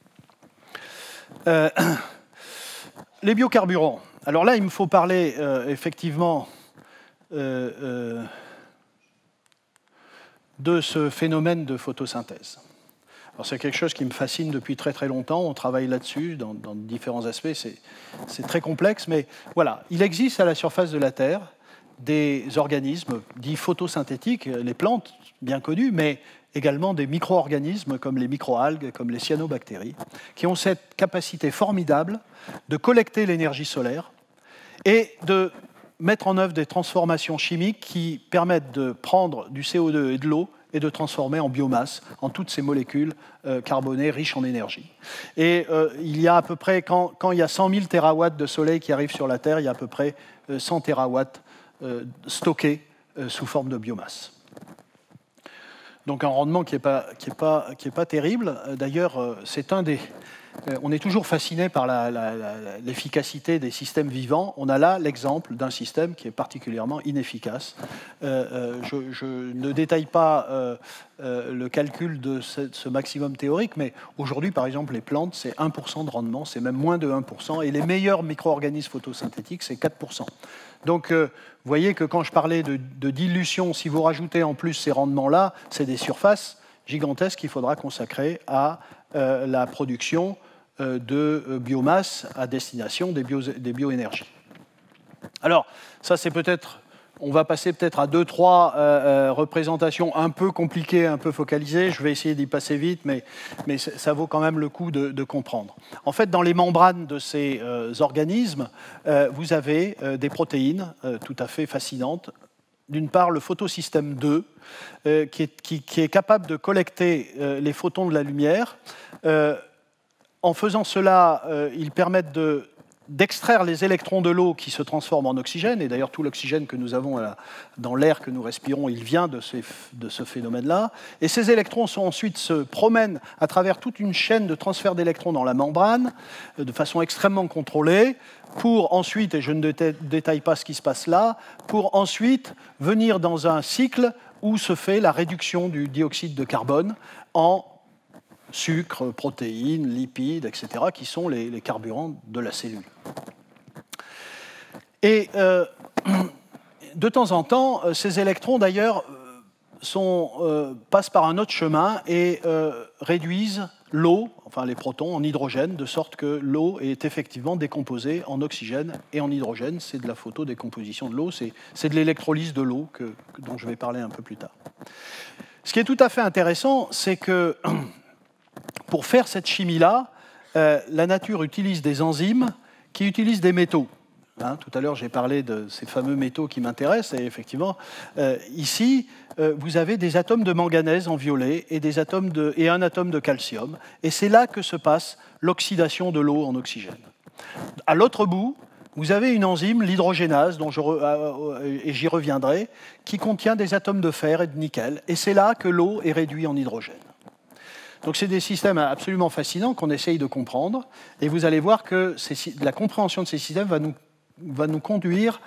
Les biocarburants. Alors là, il me faut parler effectivement de ce phénomène de photosynthèse. Alors c'est quelque chose qui me fascine depuis très très longtemps, on travaille là-dessus dans différents aspects, c'est très complexe, mais voilà, il existe à la surface de la Terre des organismes dits photosynthétiques, les plantes bien connues, mais également des micro-organismes comme les microalgues, comme les cyanobactéries, qui ont cette capacité formidable de collecter l'énergie solaire et de mettre en œuvre des transformations chimiques qui permettent de prendre du CO2 et de l'eau et de transformer en biomasse, en toutes ces molécules carbonées riches en énergie. Et il y a à peu près, quand il y a 100 000 térawatts de soleil qui arrivent sur la Terre, il y a à peu près 100 térawatts stockés sous forme de biomasse. Donc un rendement qui n'est pas terrible. D'ailleurs, c'est un des... On est toujours fasciné par l'efficacité des systèmes vivants. On a là l'exemple d'un système qui est particulièrement inefficace. Je ne détaille pas le calcul de ce maximum théorique, mais aujourd'hui, par exemple, les plantes, c'est 1% de rendement, c'est même moins de 1%, et les meilleurs micro-organismes photosynthétiques, c'est 4%. Donc, vous voyez que quand je parlais de dilution, si vous rajoutez en plus ces rendements-là, c'est des surfaces gigantesques qu'il faudra consacrer à la production de biomasse à destination des bioénergies. Alors, ça c'est peut-être, on va passer peut-être à 2-3 représentations un peu compliquées, un peu focalisées. Je vais essayer d'y passer vite, mais ça vaut quand même le coup de comprendre. En fait, dans les membranes de ces organismes, vous avez des protéines tout à fait fascinantes. D'une part, le photosystème 2, qui est capable de collecter les photons de la lumière. En faisant cela, ils permettent d'extraire les électrons de l'eau qui se transforment en oxygène, et d'ailleurs tout l'oxygène que nous avons dans l'air que nous respirons, il vient de ce phénomène-là. Et ces électrons ensuite se promènent à travers toute une chaîne de transfert d'électrons dans la membrane, de façon extrêmement contrôlée, pour ensuite, et je ne détaille pas ce qui se passe là, pour ensuite venir dans un cycle où se fait la réduction du dioxyde de carbone en sucre, protéines, lipides, etc., qui sont les carburants de la cellule. Et de temps en temps, ces électrons, d'ailleurs, passent par un autre chemin et réduisent l'eau, enfin les protons, en hydrogène, de sorte que l'eau est effectivement décomposée en oxygène et en hydrogène. C'est de la photodécomposition de l'eau, c'est de l'électrolyse de l'eau dont je vais parler un peu plus tard. Ce qui est tout à fait intéressant, c'est que pour faire cette chimie-là, la nature utilise des enzymes qui utilisent des métaux. Tout à l'heure, j'ai parlé de ces fameux métaux qui m'intéressent, et effectivement, ici, vous avez des atomes de manganèse en violet et un atome de calcium, et c'est là que se passe l'oxydation de l'eau en oxygène. À l'autre bout, vous avez une enzyme, l'hydrogénase, et j'y reviendrai, qui contient des atomes de fer et de nickel, et c'est là que l'eau est réduite en hydrogène. Donc c'est des systèmes absolument fascinants qu'on essaye de comprendre, et vous allez voir que la compréhension de ces systèmes va nous conduire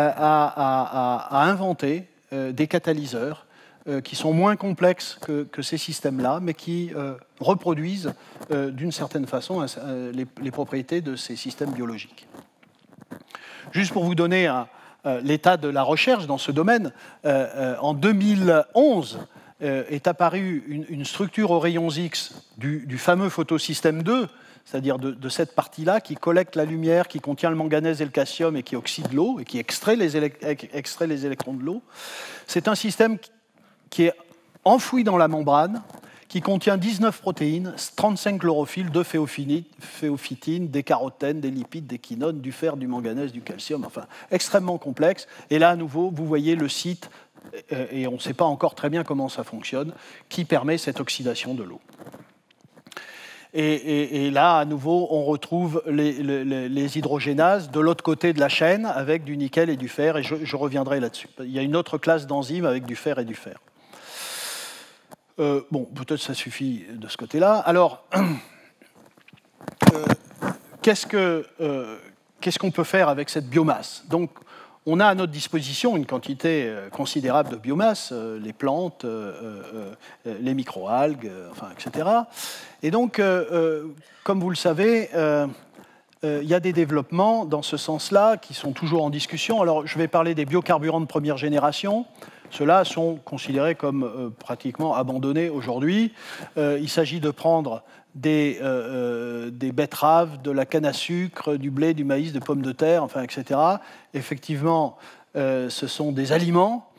à inventer des catalyseurs qui sont moins complexes que ces systèmes-là, mais qui reproduisent d'une certaine façon les propriétés de ces systèmes biologiques. Juste pour vous donner l'état de la recherche dans ce domaine, en 2011, est apparue une structure aux rayons X du fameux photosystème 2, c'est-à-dire de cette partie-là qui collecte la lumière, qui contient le manganèse et le calcium et qui oxyde l'eau et qui extrait les électrons de l'eau. C'est un système qui est enfoui dans la membrane, qui contient 19 protéines, 35 chlorophylles, 2 phéophytines, des carotènes, des lipides, des quinones, du fer, du manganèse, du calcium, enfin extrêmement complexe. Et là, à nouveau, vous voyez le site, et on ne sait pas encore très bien comment ça fonctionne, qui permet cette oxydation de l'eau. Et là, à nouveau, on retrouve les hydrogénases de l'autre côté de la chaîne avec du nickel et du fer, et je reviendrai là-dessus. Il y a une autre classe d'enzymes avec du fer et du fer. Bon, peut-être ça suffit de ce côté-là. Alors, qu'est-ce qu'on peut faire avec cette biomasse ? Donc, on a à notre disposition une quantité considérable de biomasse, les plantes, les microalgues, enfin, etc. Et donc, comme vous le savez, il y a des développements dans ce sens-là qui sont toujours en discussion. Alors, je vais parler des biocarburants de première génération. Ceux-là sont considérés comme pratiquement abandonnés aujourd'hui. Il s'agit de prendre des betteraves, de la canne à sucre, du blé, du maïs, des pommes de terre, enfin, etc. Effectivement, ce sont des aliments,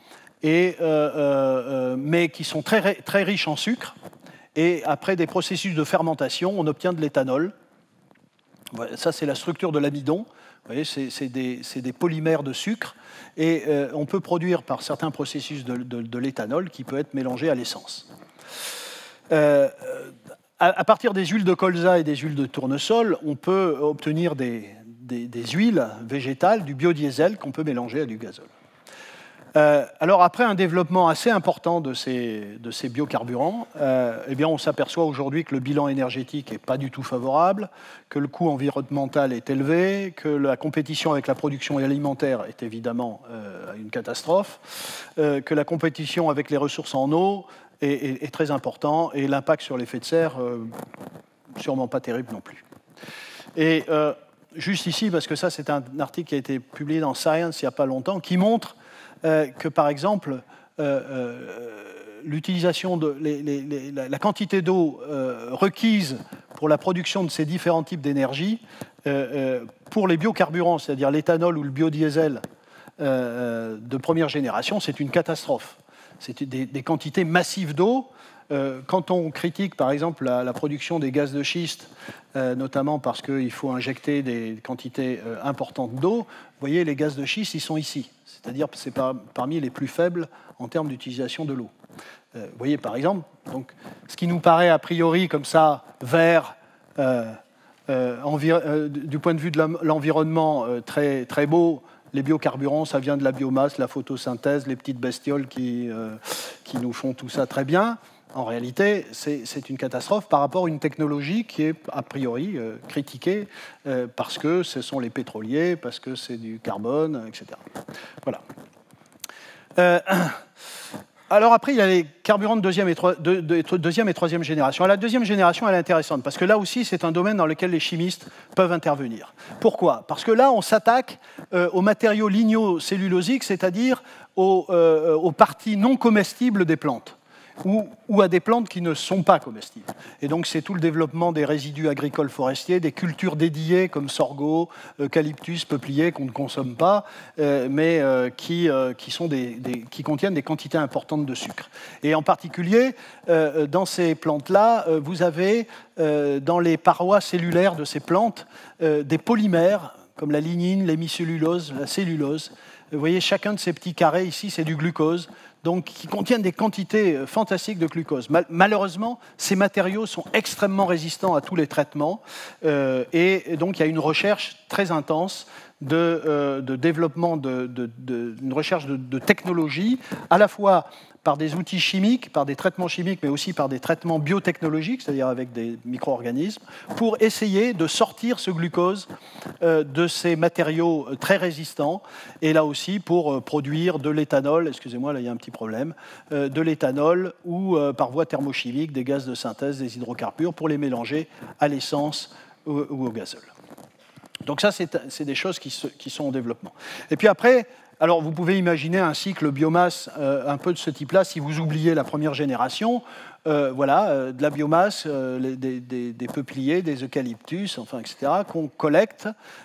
mais qui sont très, très riches en sucre. Et après des processus de fermentation, on obtient de l'éthanol. Voilà, ça, c'est la structure de l'amidon. Vous voyez, c'est des polymères de sucre. Et on peut produire par certains processus de l'éthanol qui peut être mélangé à l'essence. À partir des huiles de colza et des huiles de tournesol, on peut obtenir des huiles végétales, du biodiesel qu'on peut mélanger à du gazole. Alors après un développement assez important de ces biocarburants, eh bien on s'aperçoit aujourd'hui que le bilan énergétique n'est pas du tout favorable, que le coût environnemental est élevé, que la compétition avec la production alimentaire est évidemment une catastrophe, que la compétition avec les ressources en eau est très important, et l'impact sur l'effet de serre, sûrement pas terrible non plus. Et juste ici, parce que ça c'est un article qui a été publié dans Science il n'y a pas longtemps, qui montre que, par exemple, l'utilisation de la quantité d'eau requise pour la production de ces différents types d'énergie, pour les biocarburants, c'est-à-dire l'éthanol ou le biodiesel de première génération, c'est une catastrophe. C'est des quantités massives d'eau. Quand on critique, par exemple, la production des gaz de schiste, notamment parce qu'il faut injecter des quantités importantes d'eau, vous voyez, les gaz de schiste, ils sont ici. C'est-à-dire que c'est parmi les plus faibles en termes d'utilisation de l'eau. Vous voyez, par exemple, donc, ce qui nous paraît a priori comme ça vert, du point de vue de l'environnement, très, très beau. Les biocarburants, ça vient de la biomasse, la photosynthèse, les petites bestioles qui nous font tout ça très bien. En réalité, c'est une catastrophe par rapport à une technologie qui est a priori critiquée parce que ce sont les pétroliers, parce que c'est du carbone, etc. Voilà. Alors après, il y a les carburants de deuxième et troisième génération. La deuxième génération, elle est intéressante, parce que là aussi, c'est un domaine dans lequel les chimistes peuvent intervenir. Pourquoi ? Parce que là, on s'attaque aux matériaux lignocellulosiques, c'est-à-dire aux parties non comestibles des plantes, ou à des plantes qui ne sont pas comestibles. Et donc c'est tout le développement des résidus agricoles forestiers, des cultures dédiées comme sorgho, eucalyptus, peuplier qu'on ne consomme pas, mais qui contiennent des quantités importantes de sucre. Et en particulier, dans ces plantes-là, vous avez dans les parois cellulaires de ces plantes des polymères comme la lignine, l'hémicellulose, la cellulose. Vous voyez, chacun de ces petits carrés ici, c'est du glucose, donc qui contiennent des quantités fantastiques de glucose. Malheureusement, ces matériaux sont extrêmement résistants à tous les traitements, et donc il y a une recherche très intense de développement, une recherche de technologie, à la fois par des outils chimiques, par des traitements chimiques, mais aussi par des traitements biotechnologiques, c'est-à-dire avec des micro-organismes, pour essayer de sortir ce glucose de ces matériaux très résistants, et là aussi pour produire de l'éthanol, excusez-moi, là il y a un petit problème, de l'éthanol ou par voie thermochimique des gaz de synthèse, des hydrocarbures, pour les mélanger à l'essence ou au gazole. Donc ça, c'est des choses qui sont en développement. Et puis après, alors vous pouvez imaginer un cycle biomasse un peu de ce type-là si vous oubliez la première génération. De la biomasse, des peupliers, des eucalyptus, enfin, etc., qu'on collecte.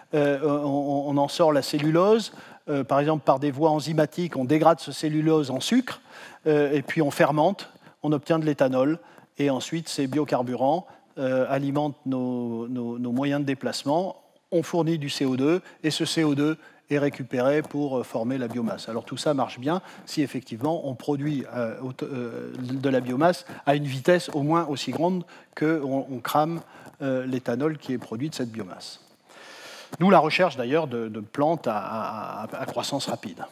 On en sort la cellulose. Par exemple, par des voies enzymatiques, on dégrade ce cellulose en sucre, et puis on fermente, on obtient de l'éthanol, et ensuite ces biocarburants alimentent nos moyens de déplacement. On fournit du CO2, et ce CO2 est récupéré pour former la biomasse. Alors tout ça marche bien si effectivement on produit de la biomasse à une vitesse au moins aussi grande qu'on crame l'éthanol qui est produit de cette biomasse. D'où la recherche d'ailleurs de plantes à croissance rapide.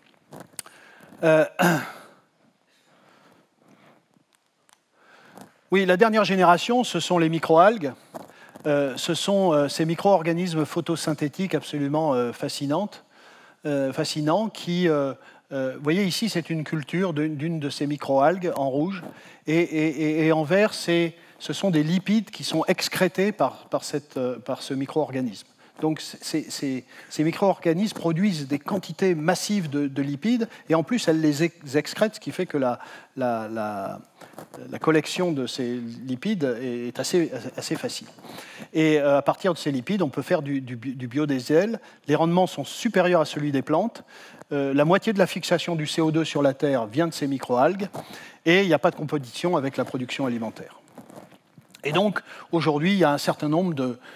Oui, la dernière génération, ce sont les microalgues. Ce sont ces micro-organismes photosynthétiques absolument fascinants qui, vous voyez ici, c'est une culture d'une de ces microalgues en rouge, et en vert, ce sont des lipides qui sont excrétés par ce micro-organisme. Donc ces micro-organismes produisent des quantités massives de lipides, et en plus elles les excrètent, ce qui fait que la collection de ces lipides est assez facile. Et à partir de ces lipides, on peut faire du biodiesel. Les rendements sont supérieurs à celui des plantes. La moitié de la fixation du CO2 sur la Terre vient de ces microalgues, et il n'y a pas de compétition avec la production alimentaire. Et donc, aujourd'hui, il y a un certain nombre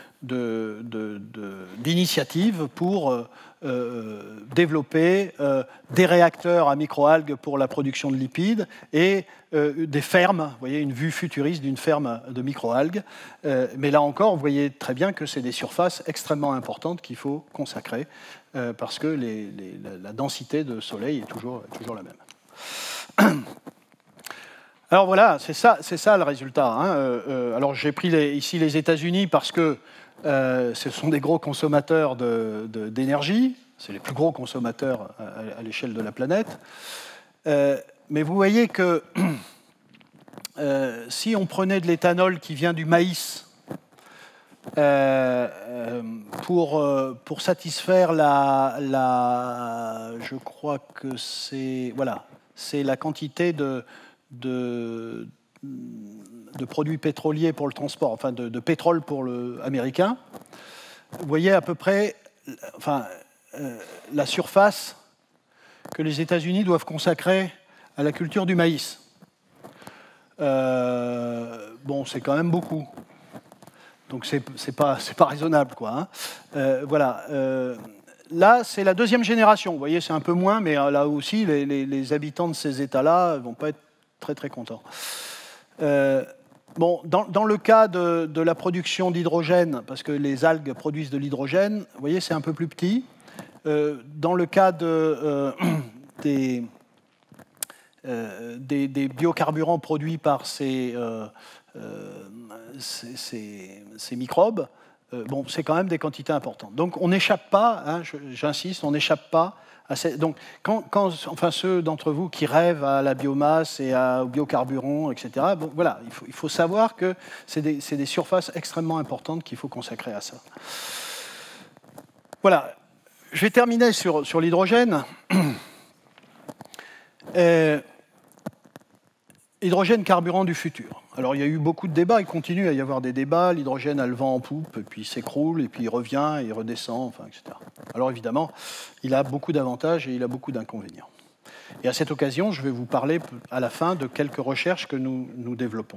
d'initiatives pour développer des réacteurs à microalgues pour la production de lipides et des fermes, vous voyez, une vue futuriste d'une ferme de microalgues. Mais là encore, vous voyez très bien que c'est des surfaces extrêmement importantes qu'il faut consacrer parce que la densité de soleil est toujours la même. Alors voilà, c'est ça le résultat. Hein. Alors j'ai pris ici les États-Unis parce que ce sont des gros consommateurs d'énergie, c'est les plus gros consommateurs à l'échelle de la planète. Mais vous voyez que si on prenait de l'éthanol qui vient du maïs pour satisfaire je crois que c'est la quantité de produits pétroliers pour le transport, enfin de pétrole pour américain, vous voyez à peu près la surface que les États-Unis doivent consacrer à la culture du maïs. Bon, c'est quand même beaucoup. Donc c'est pas raisonnable, quoi. Hein. Voilà. Là, c'est la deuxième génération. Vous voyez, c'est un peu moins, mais là aussi, les habitants de ces États-là ne vont pas être très très contents. Bon, dans le cas de la production d'hydrogène, parce que les algues produisent de l'hydrogène, vous voyez, c'est un peu plus petit. Dans le cas des biocarburants produits par ces microbes, bon, c'est quand même des quantités importantes. Donc on n'échappe pas, hein, j'insiste, on n'échappe pas. Donc, enfin, ceux d'entre vous qui rêvent à la biomasse et aux biocarburants, etc., bon, voilà, il faut savoir que c'est des surfaces extrêmement importantes qu'il faut consacrer à ça. Voilà. Je vais terminer sur l'hydrogène. Hydrogène carburant du futur. Alors, il y a eu beaucoup de débats, il continue à y avoir des débats. L'hydrogène a le vent en poupe, et puis il s'écroule, et puis il revient, et il redescend, enfin, etc. Alors, évidemment, il a beaucoup d'avantages et il a beaucoup d'inconvénients. Et à cette occasion, je vais vous parler à la fin de quelques recherches que nous développons.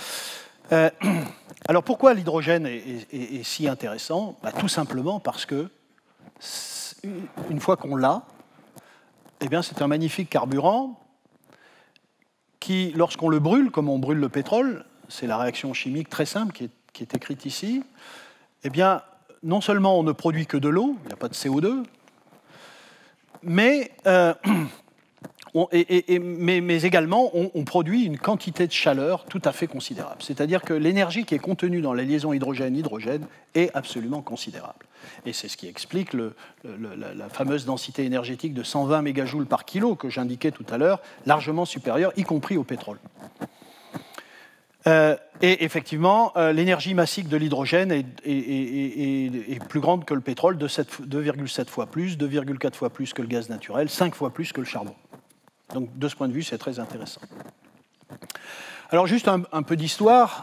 Alors, pourquoi l'hydrogène est si intéressant ? Tout simplement parce que, une fois qu'on l'a, eh bien, c'est un magnifique carburant qui, lorsqu'on le brûle, comme on brûle le pétrole, c'est la réaction chimique très simple qui est écrite ici, eh bien, non seulement on ne produit que de l'eau, il n'y a pas de CO2, mais également on produit une quantité de chaleur tout à fait considérable. C'est-à-dire que l'énergie qui est contenue dans la liaison hydrogène-hydrogène est absolument considérable. Et c'est ce qui explique la fameuse densité énergétique de 120 mégajoules par kilo que j'indiquais tout à l'heure, largement supérieure, y compris au pétrole. Et effectivement, l'énergie massique de l'hydrogène est plus grande que le pétrole, de 2,7 fois plus, 2,4 fois plus que le gaz naturel, 5 fois plus que le charbon. Donc de ce point de vue, c'est très intéressant. Alors juste un peu d'histoire.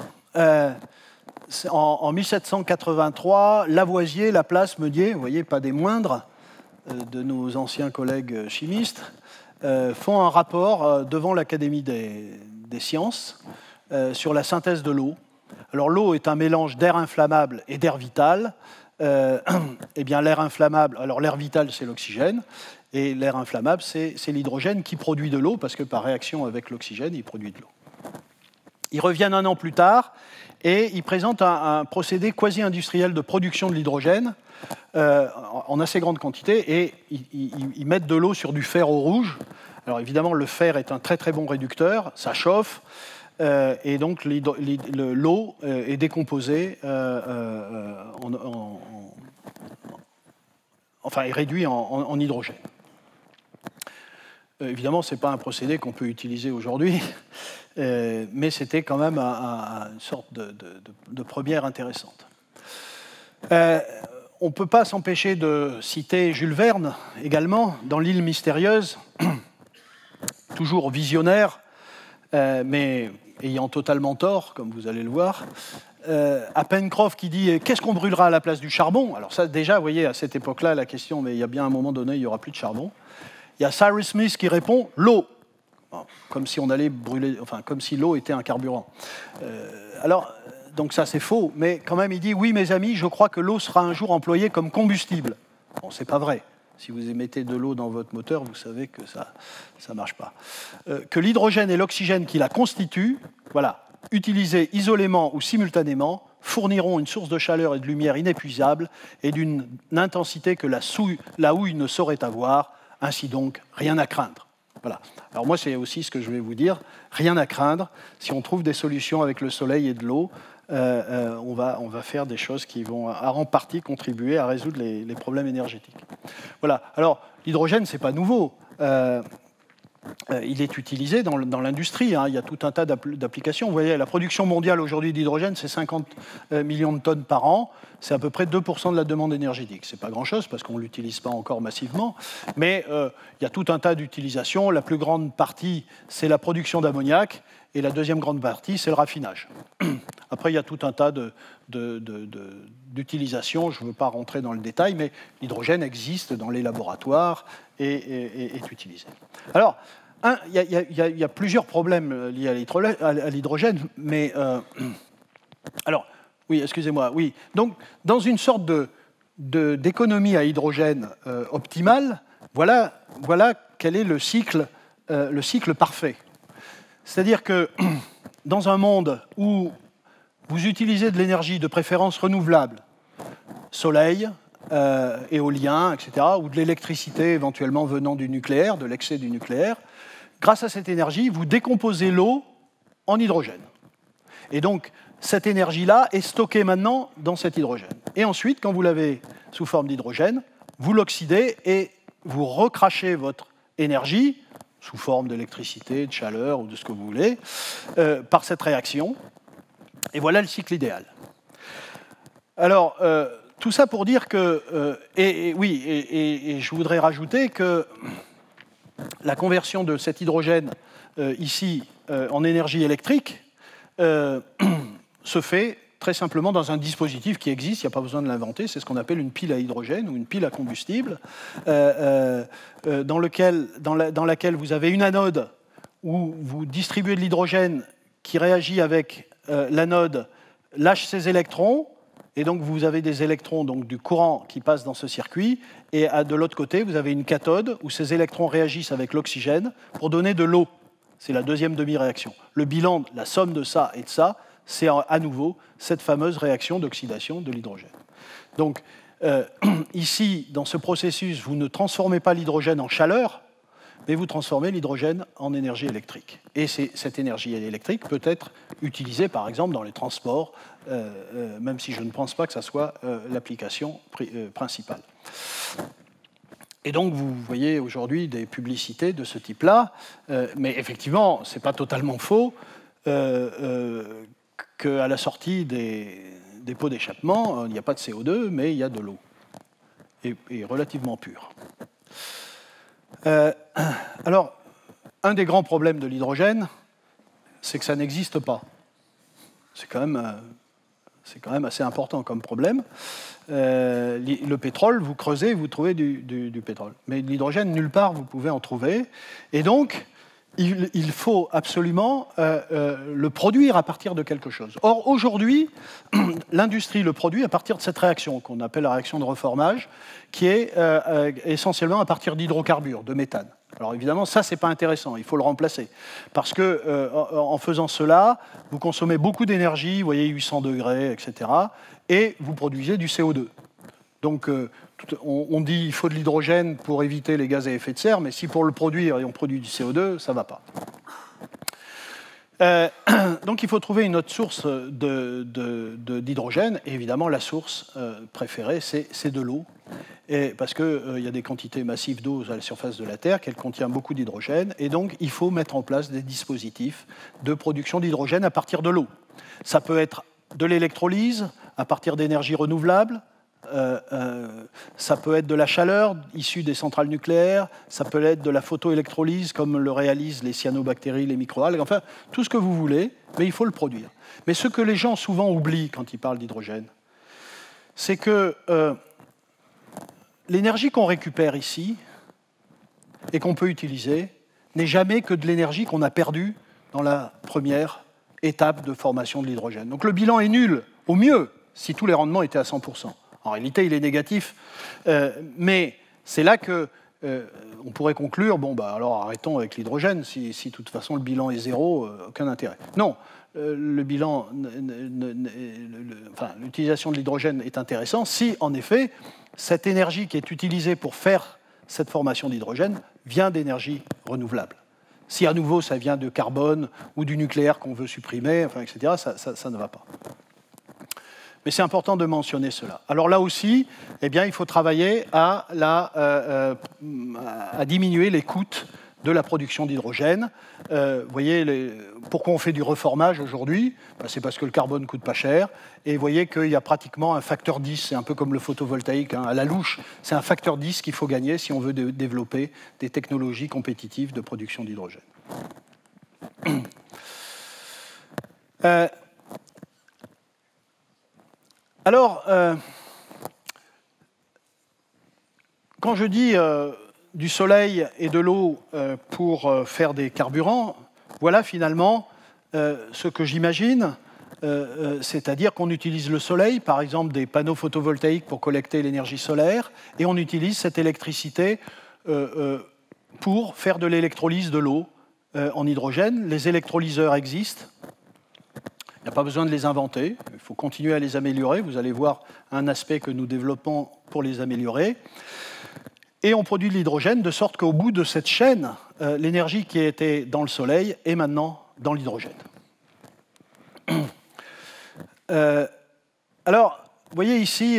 En 1783, Lavoisier, Laplace, Meunier, vous voyez, pas des moindres de nos anciens collègues chimistes, font un rapport devant l'Académie des sciences sur la synthèse de l'eau. Alors l'eau est un mélange d'air inflammable et d'air vital. Eh bien l'air inflammable, alors l'air vital c'est l'oxygène, et l'air inflammable c'est l'hydrogène qui produit de l'eau, parce que par réaction avec l'oxygène, il produit de l'eau. Ils reviennent un an plus tard, et ils présentent un procédé quasi-industriel de production de l'hydrogène en assez grande quantité, et ils mettent de l'eau sur du fer au rouge. Alors évidemment, le fer est un très très bon réducteur, ça chauffe, et donc l'eau est décomposée, enfin est réduite en hydrogène. Évidemment, ce n'est pas un procédé qu'on peut utiliser aujourd'hui, mais c'était quand même une sorte de première intéressante. On ne peut pas s'empêcher de citer Jules Verne également, dans L'île mystérieuse, toujours visionnaire, mais ayant totalement tort, comme vous allez le voir, à Pencroff qui dit « Qu'est-ce qu'on brûlera à la place du charbon ?» Alors ça, déjà, vous voyez, à cette époque-là, la question, mais il y a bien un moment donné, il n'y aura plus de charbon. Il y a Cyrus Smith qui répond « L'eau », comme si on allait brûler, enfin, comme si l'eau était un carburant. Alors, donc ça c'est faux, mais quand même il dit « Oui mes amis, je crois que l'eau sera un jour employée comme combustible ». Bon, c'est pas vrai. Si vous émettez de l'eau dans votre moteur, vous savez que ça ne marche pas. Que l'hydrogène et l'oxygène qui la constituent, voilà, utilisés isolément ou simultanément, fourniront une source de chaleur et de lumière inépuisable et d'une intensité que la houille ne saurait avoir, ainsi donc rien à craindre. Voilà. Alors moi, c'est aussi ce que je vais vous dire, rien à craindre. Si on trouve des solutions avec le soleil et de l'eau, on va faire des choses qui vont en partie contribuer à résoudre les problèmes énergétiques. Voilà. Alors, l'hydrogène, ce n'est pas nouveau. Il est utilisé dans l'industrie. Hein. Il y a tout un tas d'applications. Vous voyez, la production mondiale aujourd'hui d'hydrogène, c'est 50 millions de tonnes par an. C'est à peu près 2% de la demande énergétique. Ce n'est pas grand-chose parce qu'on ne l'utilise pas encore massivement. Mais il y a tout un tas d'utilisations. La plus grande partie, c'est la production d'ammoniac. Et la deuxième grande partie, c'est le raffinage. Après, il y a tout un tas d'utilisations. Je ne veux pas rentrer dans le détail, mais l'hydrogène existe dans les laboratoires et est utilisé. Alors, il y a plusieurs problèmes liés à l'hydrogène, mais... alors, oui, excusez-moi, oui. Donc, dans une sorte d'économie à hydrogène optimale, voilà quel est le cycle parfait. C'est-à-dire que dans un monde où vous utilisez de l'énergie de préférence renouvelable, soleil, éolien, etc., ou de l'électricité éventuellement venant du nucléaire, de l'excès du nucléaire, grâce à cette énergie, vous décomposez l'eau en hydrogène. Et donc, cette énergie-là est stockée maintenant dans cet hydrogène. Et ensuite, quand vous l'avez sous forme d'hydrogène, vous l'oxydez et vous recrachez votre énergie sous forme d'électricité, de chaleur ou de ce que vous voulez, par cette réaction. Et voilà le cycle idéal. Alors, tout ça pour dire que... et je voudrais rajouter que la conversion de cet hydrogène ici en énergie électrique se fait très simplement dans un dispositif qui existe, il n'y a pas besoin de l'inventer, c'est ce qu'on appelle une pile à hydrogène ou une pile à combustible, dans laquelle vous avez une anode où vous distribuez de l'hydrogène qui réagit avec l'anode, lâche ses électrons, et donc vous avez des électrons, donc du courant qui passe dans ce circuit, et de l'autre côté, vous avez une cathode où ces électrons réagissent avec l'oxygène pour donner de l'eau. C'est la deuxième demi-réaction. Le bilan, la somme de ça et de ça, c'est à nouveau cette fameuse réaction d'oxydation de l'hydrogène. Donc, ici, dans ce processus, vous ne transformez pas l'hydrogène en chaleur, mais vous transformez l'hydrogène en énergie électrique. Et cette énergie électrique peut être utilisée, par exemple, dans les transports, même si je ne pense pas que ça soit l'application principale. Et donc, vous voyez aujourd'hui des publicités de ce type-là, mais effectivement, ce n'est pas totalement faux qu'à la sortie des pots d'échappement, il n'y a pas de CO2, mais il y a de l'eau, et relativement pure. Alors, un des grands problèmes de l'hydrogène, c'est que ça n'existe pas. C'est quand même assez important comme problème. Le pétrole, vous creusez, vous trouvez du pétrole. Mais l'hydrogène, nulle part, vous pouvez en trouver. Et donc, il faut absolument le produire à partir de quelque chose. Or, aujourd'hui, l'industrie le produit à partir de cette réaction, qu'on appelle la réaction de reformage, qui est essentiellement à partir d'hydrocarbures, de méthane. Alors évidemment, ça, ce n'est pas intéressant, il faut le remplacer. Parce qu'en faisant cela, vous consommez beaucoup d'énergie, vous voyez, 800 degrés, etc., et vous produisez du CO2. Donc, on dit qu'il faut de l'hydrogène pour éviter les gaz à effet de serre, mais si pour le produire, on produit du CO2, ça ne va pas. Donc il faut trouver une autre source d'hydrogène, et évidemment la source préférée, c'est de l'eau, parce qu'il y a des quantités massives d'eau à la surface de la Terre, qu'elle contient beaucoup d'hydrogène, et donc il faut mettre en place des dispositifs de production d'hydrogène à partir de l'eau. Ça peut être de l'électrolyse à partir d'énergies renouvelables, ça peut être de la chaleur issue des centrales nucléaires, ça peut être de la photoélectrolyse comme le réalisent les cyanobactéries, les microalgues, enfin tout ce que vous voulez, mais il faut le produire. Mais ce que les gens souvent oublient quand ils parlent d'hydrogène, c'est que l'énergie qu'on récupère ici et qu'on peut utiliser n'est jamais que de l'énergie qu'on a perdue dans la première étape de formation de l'hydrogène. Donc le bilan est nul, au mieux, si tous les rendements étaient à 100%. En réalité, il est négatif, mais c'est là que on pourrait conclure, bon, bah, alors arrêtons avec l'hydrogène, si de toute façon le bilan est zéro, aucun intérêt. Non, le bilan, l'utilisation de l'hydrogène est intéressant si, en effet, cette énergie qui est utilisée pour faire cette formation d'hydrogène vient d'énergie renouvelable. Si à nouveau ça vient de carbone ou du nucléaire qu'on veut supprimer, enfin, etc., ça ne va pas. Mais c'est important de mentionner cela. Alors là aussi, eh bien, il faut travailler à diminuer les coûts de la production d'hydrogène. Vous voyez, pourquoi on fait du reformage aujourd'hui? C'est parce que le carbone ne coûte pas cher. Et vous voyez qu'il y a pratiquement un facteur 10, c'est un peu comme le photovoltaïque, hein, à la louche, c'est un facteur 10 qu'il faut gagner si on veut développer des technologies compétitives de production d'hydrogène. Alors, quand je dis du soleil et de l'eau pour faire des carburants, voilà finalement ce que j'imagine, c'est-à-dire qu'on utilise le soleil, par exemple des panneaux photovoltaïques pour collecter l'énergie solaire, et on utilise cette électricité pour faire de l'électrolyse de l'eau en hydrogène. Les électrolyseurs existent. Il n'y a pas besoin de les inventer, il faut continuer à les améliorer. Vous allez voir un aspect que nous développons pour les améliorer. Et on produit de l'hydrogène de sorte qu'au bout de cette chaîne, l'énergie qui était dans le soleil est maintenant dans l'hydrogène. Alors, vous voyez ici,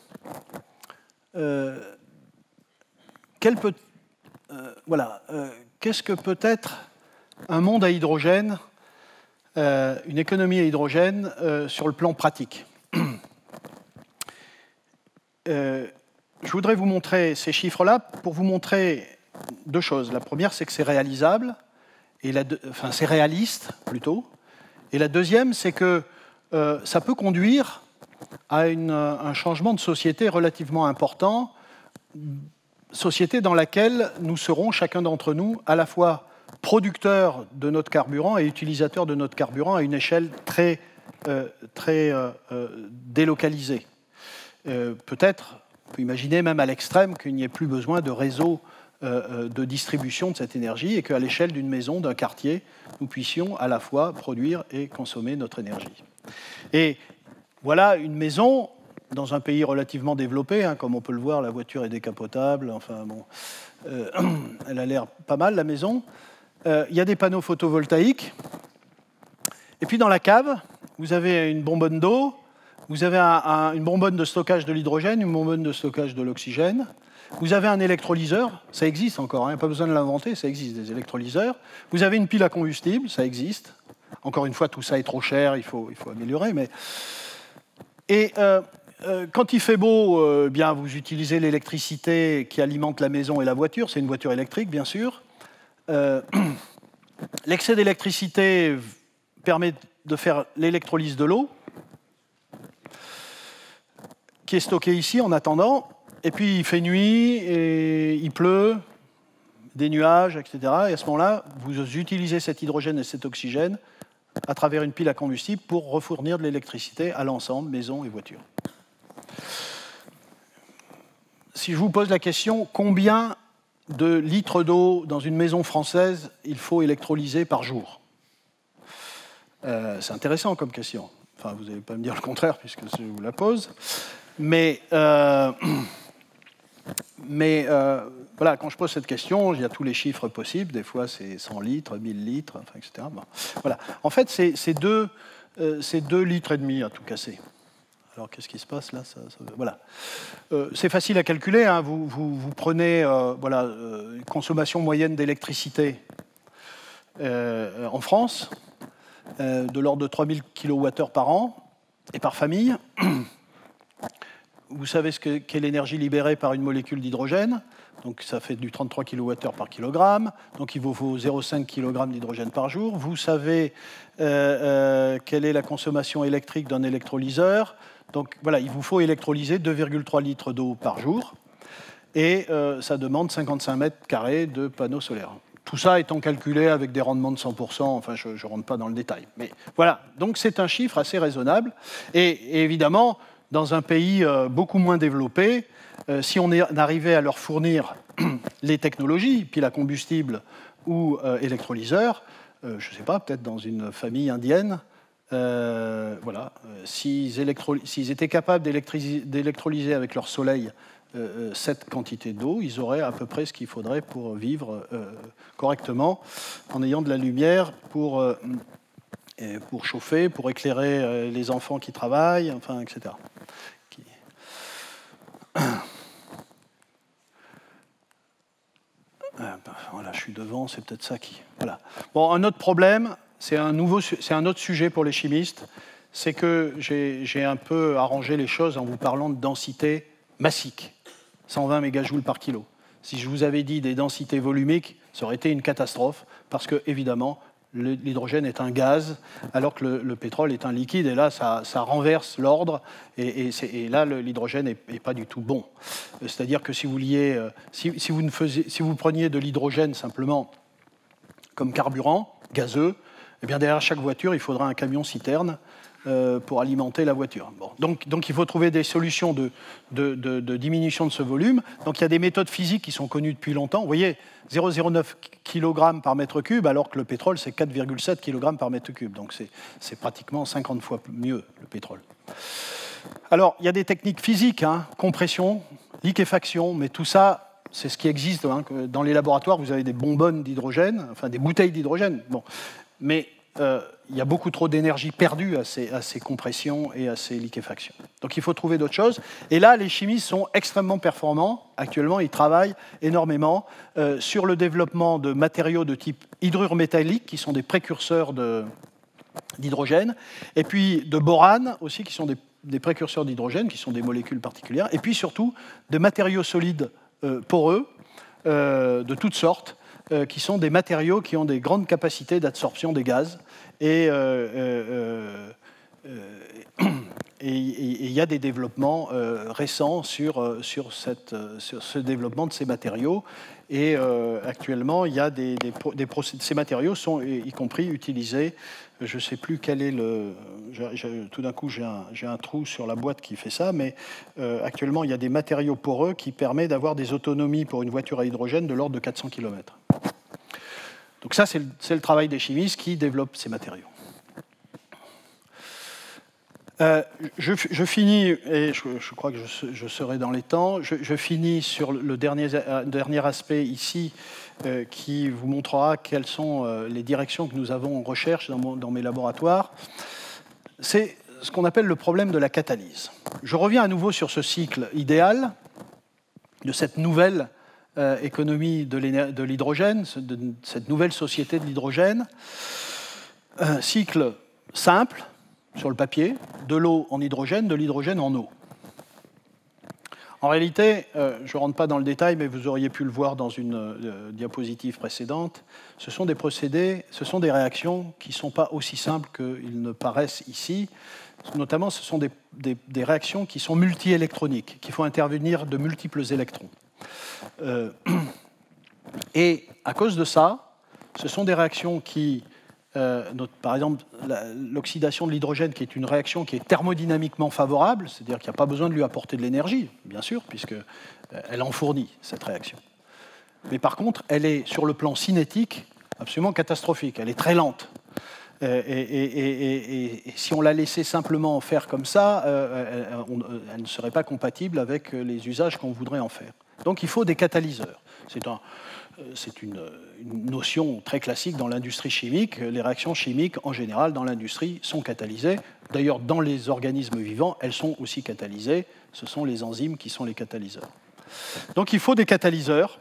qu'est-ce que peut être un monde à hydrogène, une économie à hydrogène sur le plan pratique. Je voudrais vous montrer ces chiffres-là pour vous montrer deux choses. La première, c'est que c'est réalisable, c'est réaliste plutôt. Et la deuxième, c'est que ça peut conduire à un changement de société relativement important, société dans laquelle nous serons, chacun d'entre nous, à la fois producteurs de notre carburant et utilisateurs de notre carburant à une échelle très délocalisée. Peut-être, on peut imaginer même à l'extrême qu'il n'y ait plus besoin de réseau de distribution de cette énergie et qu'à l'échelle d'une maison, d'un quartier, nous puissions à la fois produire et consommer notre énergie. Et voilà une maison dans un pays relativement développé, hein, comme on peut le voir, la voiture est décapotable, enfin bon, elle a l'air pas mal la maison. Il y a des panneaux photovoltaïques. Et puis dans la cave, vous avez une bonbonne d'eau, vous avez une bonbonne de stockage de l'hydrogène, une bonbonne de stockage de l'oxygène. Vous avez un électrolyseur, ça existe encore, il n'y a pas besoin de l'inventer, ça existe des électrolyseurs. Vous avez une pile à combustible, ça existe. Encore une fois, tout ça est trop cher, il faut améliorer. Et quand il fait beau, bien, vous utilisez l'électricité qui alimente la maison et la voiture. C'est une voiture électrique, bien sûr. L'excès d'électricité permet de faire l'électrolyse de l'eau, qui est stockée ici en attendant. Et puis il fait nuit, et il pleut, des nuages, etc. Et à ce moment-là, vous utilisez cet hydrogène et cet oxygène à travers une pile à combustible pour refournir de l'électricité à l'ensemble, maison et voiture. Si je vous pose la question, combien de litres d'eau dans une maison française il faut électrolyser par jour? C'est intéressant comme question. Enfin, vous n'allez pas me dire le contraire puisque je vous la pose. Mais voilà, quand je pose cette question, il y a tous les chiffres possibles. Des fois, c'est 100 litres, 1000 litres, enfin, etc. Bon. Voilà. En fait, c'est 2 litres et demi à tout casser. Alors, qu'est-ce qui se passe là? Voilà. C'est facile à calculer. Hein. Vous prenez une consommation moyenne d'électricité en France de l'ordre de 3000 kWh par an et par famille. Vous savez qu'est l'énergie libérée par une molécule d'hydrogène. Donc, ça fait du 33 kWh par kilogramme. Donc, il vous faut 0,5 kg d'hydrogène par jour. Vous savez quelle est la consommation électrique d'un électrolyseur. Donc, voilà, il vous faut électrolyser 2,3 litres d'eau par jour. Et ça demande 55 mètres carrés de panneaux solaires. tout ça étant calculé avec des rendements de 100%, enfin je ne rentre pas dans le détail. Mais voilà, donc c'est un chiffre assez raisonnable. Et évidemment, dans un pays beaucoup moins développé, si on arrivait à leur fournir les technologies, piles à combustible ou électrolyseurs, je ne sais pas, peut-être dans une famille indienne, voilà, s'ils étaient capables d'électrolyser avec leur soleil cette quantité d'eau, ils auraient à peu près ce qu'il faudrait pour vivre correctement, en ayant de la lumière pour chauffer, pour éclairer les enfants qui travaillent, enfin, etc. Voilà, je suis devant, c'est peut-être ça qui... Voilà. Bon, un autre problème, c'est un autre sujet pour les chimistes, c'est que j'ai un peu arrangé les choses en vous parlant de densité massique, 120 mégajoules par kilo. Si je vous avais dit des densités volumiques, ça aurait été une catastrophe, parce que, évidemment, l'hydrogène est un gaz, alors que le pétrole est un liquide, et là, ça renverse l'ordre, et là, l'hydrogène n'est pas du tout bon. C'est-à-dire que si vous preniez de l'hydrogène simplement comme carburant, gazeux, eh bien, derrière chaque voiture, il faudra un camion-citerne pour alimenter la voiture. Bon. Donc il faut trouver des solutions de diminution de ce volume. Donc il y a des méthodes physiques qui sont connues depuis longtemps. Vous voyez, 0,09 kg par mètre cube, alors que le pétrole, c'est 4,7 kg par mètre cube. Donc c'est pratiquement 50 fois mieux, le pétrole. Alors, il y a des techniques physiques, compression, liquéfaction, mais tout ça, c'est ce qui existe. Dans les laboratoires, vous avez des bonbonnes d'hydrogène, enfin des bouteilles d'hydrogène. Bon. Mais il y a beaucoup trop d'énergie perdue à ces compressions et à ces liquéfactions. Donc il faut trouver d'autres choses. Et là, les chimistes sont extrêmement performants. Actuellement, ils travaillent énormément sur le développement de matériaux de type hydrure métallique, qui sont des précurseurs d'hydrogène, et puis de borane aussi, qui sont des précurseurs d'hydrogène, qui sont des molécules particulières, et puis surtout de matériaux solides poreux de toutes sortes, qui sont des matériaux qui ont des grandes capacités d'absorption des gaz. Et il y a des développements récents sur ce développement de ces matériaux. Et actuellement, il y a ces matériaux sont y compris utilisés. Je ne sais plus quel est tout d'un coup, j'ai un trou sur la boîte qui fait ça, mais actuellement, il y a des matériaux poreux qui permettent d'avoir des autonomies pour une voiture à hydrogène de l'ordre de 400 km. Donc ça, c'est le travail des chimistes qui développent ces matériaux. Je finis, et je crois que je serai dans les temps, je finis sur le dernier aspect ici qui vous montrera quelles sont les directions que nous avons en recherche dans mes laboratoires. C'est ce qu'on appelle le problème de la catalyse. Je reviens à nouveau sur ce cycle idéal de cette nouvelle économie de l'hydrogène, de cette nouvelle société de l'hydrogène. Un cycle simple, sur le papier, de l'eau en hydrogène, de l'hydrogène en eau. En réalité, je ne rentre pas dans le détail, mais vous auriez pu le voir dans une diapositive précédente, ce sont des procédés, ce sont des réactions qui ne sont pas aussi simples qu'ils ne paraissent ici. Notamment, ce sont des réactions qui sont multi-électroniques, qui font intervenir de multiples électrons. Et à cause de ça, ce sont des réactions qui, par exemple, l'oxydation de l'hydrogène, qui est une réaction qui est thermodynamiquement favorable, c'est-à-dire qu'il n'y a pas besoin de lui apporter de l'énergie, bien sûr, puisqu'elle en fournit, cette réaction. Mais par contre, elle est, sur le plan cinétique, absolument catastrophique. Elle est très lente. Et si on la laissait simplement faire comme ça, elle ne serait pas compatible avec les usages qu'on voudrait en faire. Donc il faut des catalyseurs. C'est une notion très classique dans l'industrie chimique. Les réactions chimiques, en général, dans l'industrie, sont catalysées. D'ailleurs, dans les organismes vivants, elles sont aussi catalysées. Ce sont les enzymes qui sont les catalyseurs. Donc il faut des catalyseurs.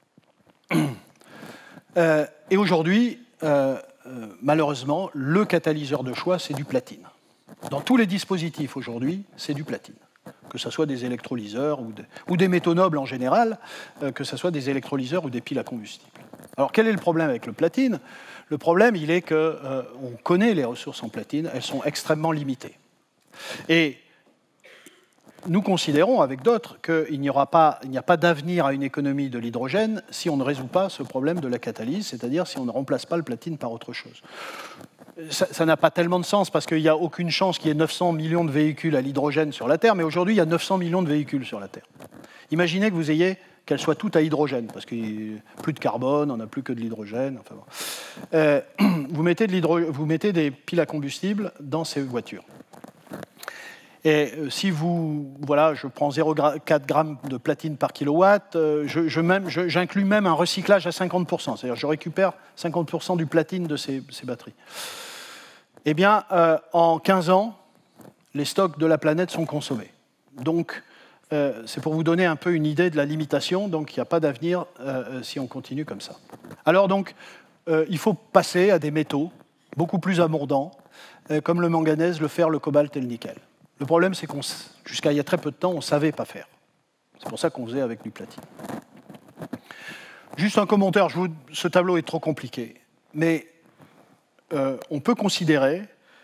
Et aujourd'hui, malheureusement, le catalyseur de choix, c'est du platine. Dans tous les dispositifs aujourd'hui, c'est du platine. Que ce soit des électrolyseurs ou des métaux nobles en général, que ce soit des électrolyseurs ou des piles à combustible. Alors quel est le problème avec le platine ? Le problème, il est qu'on connaît les ressources en platine, elles sont extrêmement limitées. Et nous considérons avec d'autres qu'il n'y a pas d'avenir à une économie de l'hydrogène si on ne résout pas ce problème de la catalyse, c'est-à-dire si on ne remplace pas le platine par autre chose. Ça n'a pas tellement de sens parce qu'il n'y a aucune chance qu'il y ait 900 millions de véhicules à l'hydrogène sur la Terre, mais aujourd'hui, il y a 900 millions de véhicules sur la Terre. Imaginez que vous ayez qu'elles soient toutes à hydrogène, parce qu'il n'y a plus de carbone, on n'a plus que de l'hydrogène. Enfin bon. Vous mettez des piles à combustible dans ces voitures. Et si je prends 0,4 grammes de platine par kilowatt, j'inclus même un recyclage à 50%, c'est-à-dire je récupère 50% du platine de ces batteries. Eh bien, en 15 ans, les stocks de la planète sont consommés. Donc, c'est pour vous donner un peu une idée de la limitation, donc il n'y a pas d'avenir si on continue comme ça. Alors donc, il faut passer à des métaux beaucoup plus abondants, comme le manganèse, le fer, le cobalt et le nickel. Le problème, c'est jusqu'à il y a très peu de temps, on ne savait pas faire. C'est pour ça qu'on faisait avec du platine. Juste un commentaire, ce tableau est trop compliqué, mais on peut considérer,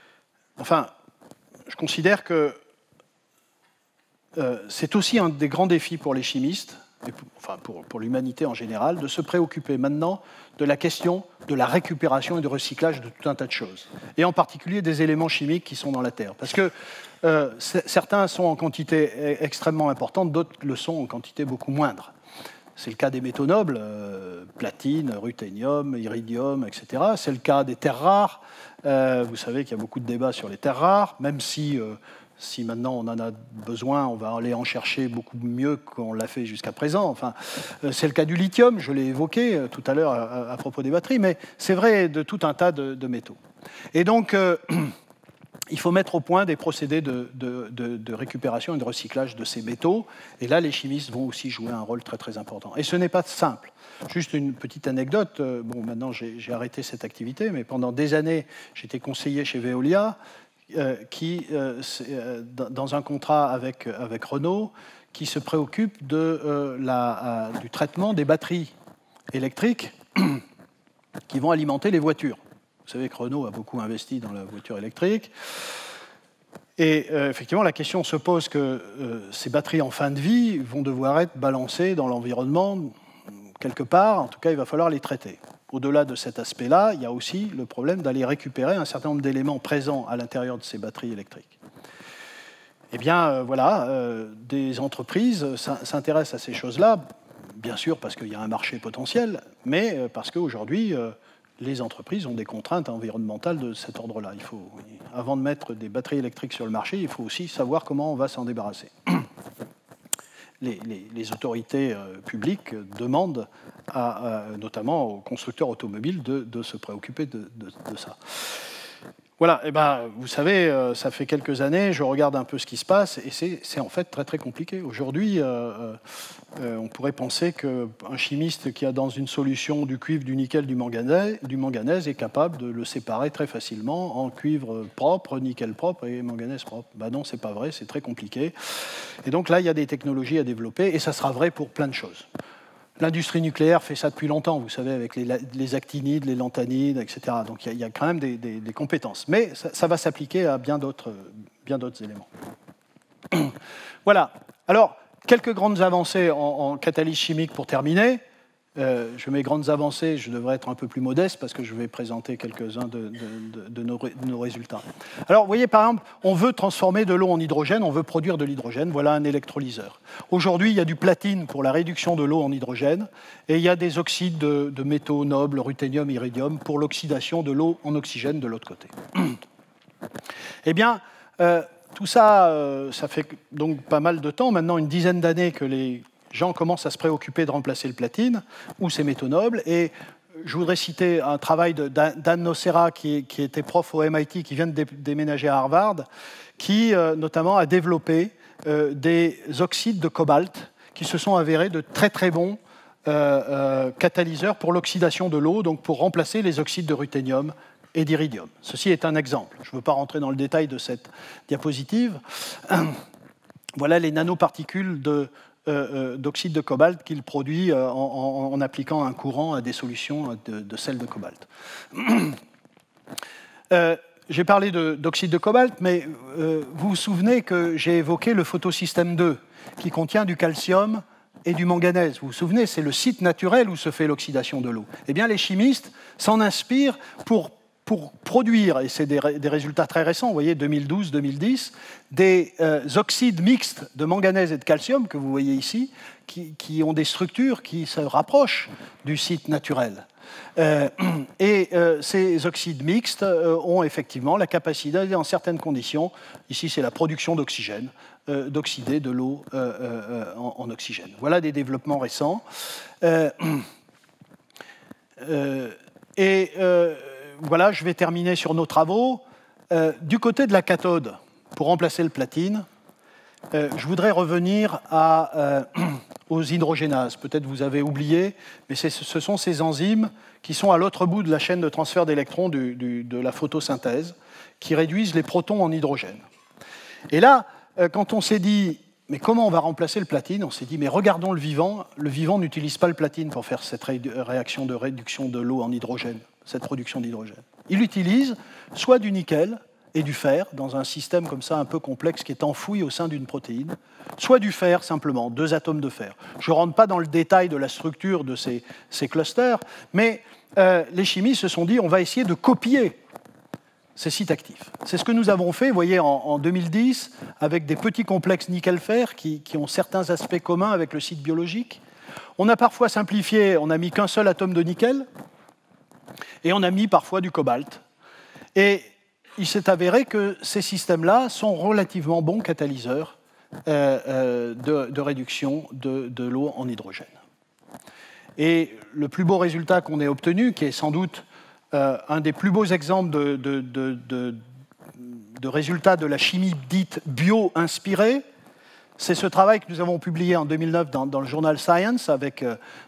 je considère que c'est aussi un des grands défis pour les chimistes, et pour l'humanité en général, de se préoccuper maintenant de la question de la récupération et du recyclage de tout un tas de choses, et en particulier des éléments chimiques qui sont dans la Terre. Parce que certains sont en quantité extrêmement importante, d'autres le sont en quantité beaucoup moindre. C'est le cas des métaux nobles, platine, ruthénium, iridium, etc. C'est le cas des terres rares. Vous savez qu'il y a beaucoup de débats sur les terres rares, même si maintenant on en a besoin, on va aller en chercher beaucoup mieux qu'on l'a fait jusqu'à présent. C'est le cas du lithium, je l'ai évoqué tout à l'heure à propos des batteries, mais c'est vrai de tout un tas de métaux. Et donc, il faut mettre au point des procédés de récupération et de recyclage de ces métaux. Et là, les chimistes vont aussi jouer un rôle très, très important. Et ce n'est pas simple. Juste une petite anecdote. Maintenant, j'ai arrêté cette activité, mais pendant des années, j'étais conseiller chez Veolia, qui, dans un contrat avec Renault, qui se préoccupe du traitement des batteries électriques qui vont alimenter les voitures. Vous savez que Renault a beaucoup investi dans la voiture électrique. Et effectivement, la question se pose que ces batteries en fin de vie vont devoir être balancées dans l'environnement quelque part. En tout cas, il va falloir les traiter. Au-delà de cet aspect-là, il y a aussi le problème d'aller récupérer un certain nombre d'éléments présents à l'intérieur de ces batteries électriques. Eh bien, des entreprises s'intéressent à ces choses-là, bien sûr parce qu'il y a un marché potentiel, mais parce qu'aujourd'hui, les entreprises ont des contraintes environnementales de cet ordre-là. Avant de mettre des batteries électriques sur le marché, il faut aussi savoir comment on va s'en débarrasser. Les autorités publiques demandent notamment aux constructeurs automobiles de se préoccuper de ça. Voilà, vous savez, ça fait quelques années, je regarde un peu ce qui se passe, et c'est en fait très très compliqué. Aujourd'hui, on pourrait penser qu'un chimiste qui a dans une solution du cuivre, du nickel, du manganèse est capable de le séparer très facilement en cuivre propre, nickel propre et manganèse propre. Non, c'est pas vrai, c'est très compliqué. Et donc là, il y a des technologies à développer, et ça sera vrai pour plein de choses. L'industrie nucléaire fait ça depuis longtemps, vous savez, avec les actinides, les lanthanides, etc. Donc il y a quand même des compétences. Mais ça va s'appliquer à bien d'autres éléments. Voilà. Alors, quelques grandes avancées en catalyse chimique pour terminer. Je mets grandes avancées, je devrais être un peu plus modeste parce que je vais présenter quelques-uns de nos résultats. Alors, vous voyez, par exemple, on veut transformer de l'eau en hydrogène, on veut produire de l'hydrogène, voilà un électrolyseur. Aujourd'hui, il y a du platine pour la réduction de l'eau en hydrogène et il y a des oxydes de métaux nobles, ruthénium, iridium, pour l'oxydation de l'eau en oxygène de l'autre côté. Eh bien, tout ça, ça fait donc pas mal de temps, maintenant une dizaine d'années que les gens commencent à se préoccuper de remplacer le platine ou ces métaux nobles. Et je voudrais citer un travail d'Anne Nocera, qui était prof au MIT, qui vient de déménager à Harvard, qui notamment a développé des oxydes de cobalt qui se sont avérés de très très bons catalyseurs pour l'oxydation de l'eau, donc pour remplacer les oxydes de ruthénium et d'iridium. Ceci est un exemple. Je ne veux pas rentrer dans le détail de cette diapositive. Voilà les nanoparticules d'oxyde de cobalt qu'il produit en appliquant un courant à des solutions de sel de cobalt. j'ai parlé d'oxyde de cobalt, mais vous vous souvenez que j'ai évoqué le photosystème 2, qui contient du calcium et du manganèse. Vous vous souvenez, c'est le site naturel où se fait l'oxydation de l'eau. Eh bien, les chimistes s'en inspirent pour produire, et c'est des résultats très récents, vous voyez, 2012-2010, des oxydes mixtes de manganèse et de calcium, que vous voyez ici, qui ont des structures qui se rapprochent du site naturel. Ces oxydes mixtes ont effectivement la capacité, dans certaines conditions, ici c'est la production d'oxygène, d'oxyder de l'eau en oxygène. Voilà des développements récents. Voilà, je vais terminer sur nos travaux. Du côté de la cathode, pour remplacer le platine, je voudrais revenir aux hydrogénases. Peut-être vous avez oublié, mais ce sont ces enzymes qui sont à l'autre bout de la chaîne de transfert d'électrons de la photosynthèse, qui réduisent les protons en hydrogène. Et là, quand on s'est dit, mais comment on va remplacer le platine? On s'est dit, mais regardons le vivant. Le vivant n'utilise pas le platine pour faire cette réaction de réduction de l'eau en hydrogène, cette production d'hydrogène. Il utilise soit du nickel et du fer, dans un système comme ça un peu complexe qui est enfoui au sein d'une protéine, soit du fer simplement, 2 atomes de fer. Je ne rentre pas dans le détail de la structure de ces clusters, mais les chimistes se sont dit, on va essayer de copier ces sites actifs. C'est ce que nous avons fait, vous voyez, en 2010, avec des petits complexes nickel-fer qui ont certains aspects communs avec le site biologique. On a parfois simplifié, on n'a mis qu'un seul atome de nickel, et on a mis parfois du cobalt. Et il s'est avéré que ces systèmes-là sont relativement bons catalyseurs de réduction de l'eau en hydrogène. Et le plus beau résultat qu'on ait obtenu, qui est sans doute un des plus beaux exemples de résultats de la chimie dite bio-inspirée, c'est ce travail que nous avons publié en 2009 dans le journal Science, avec,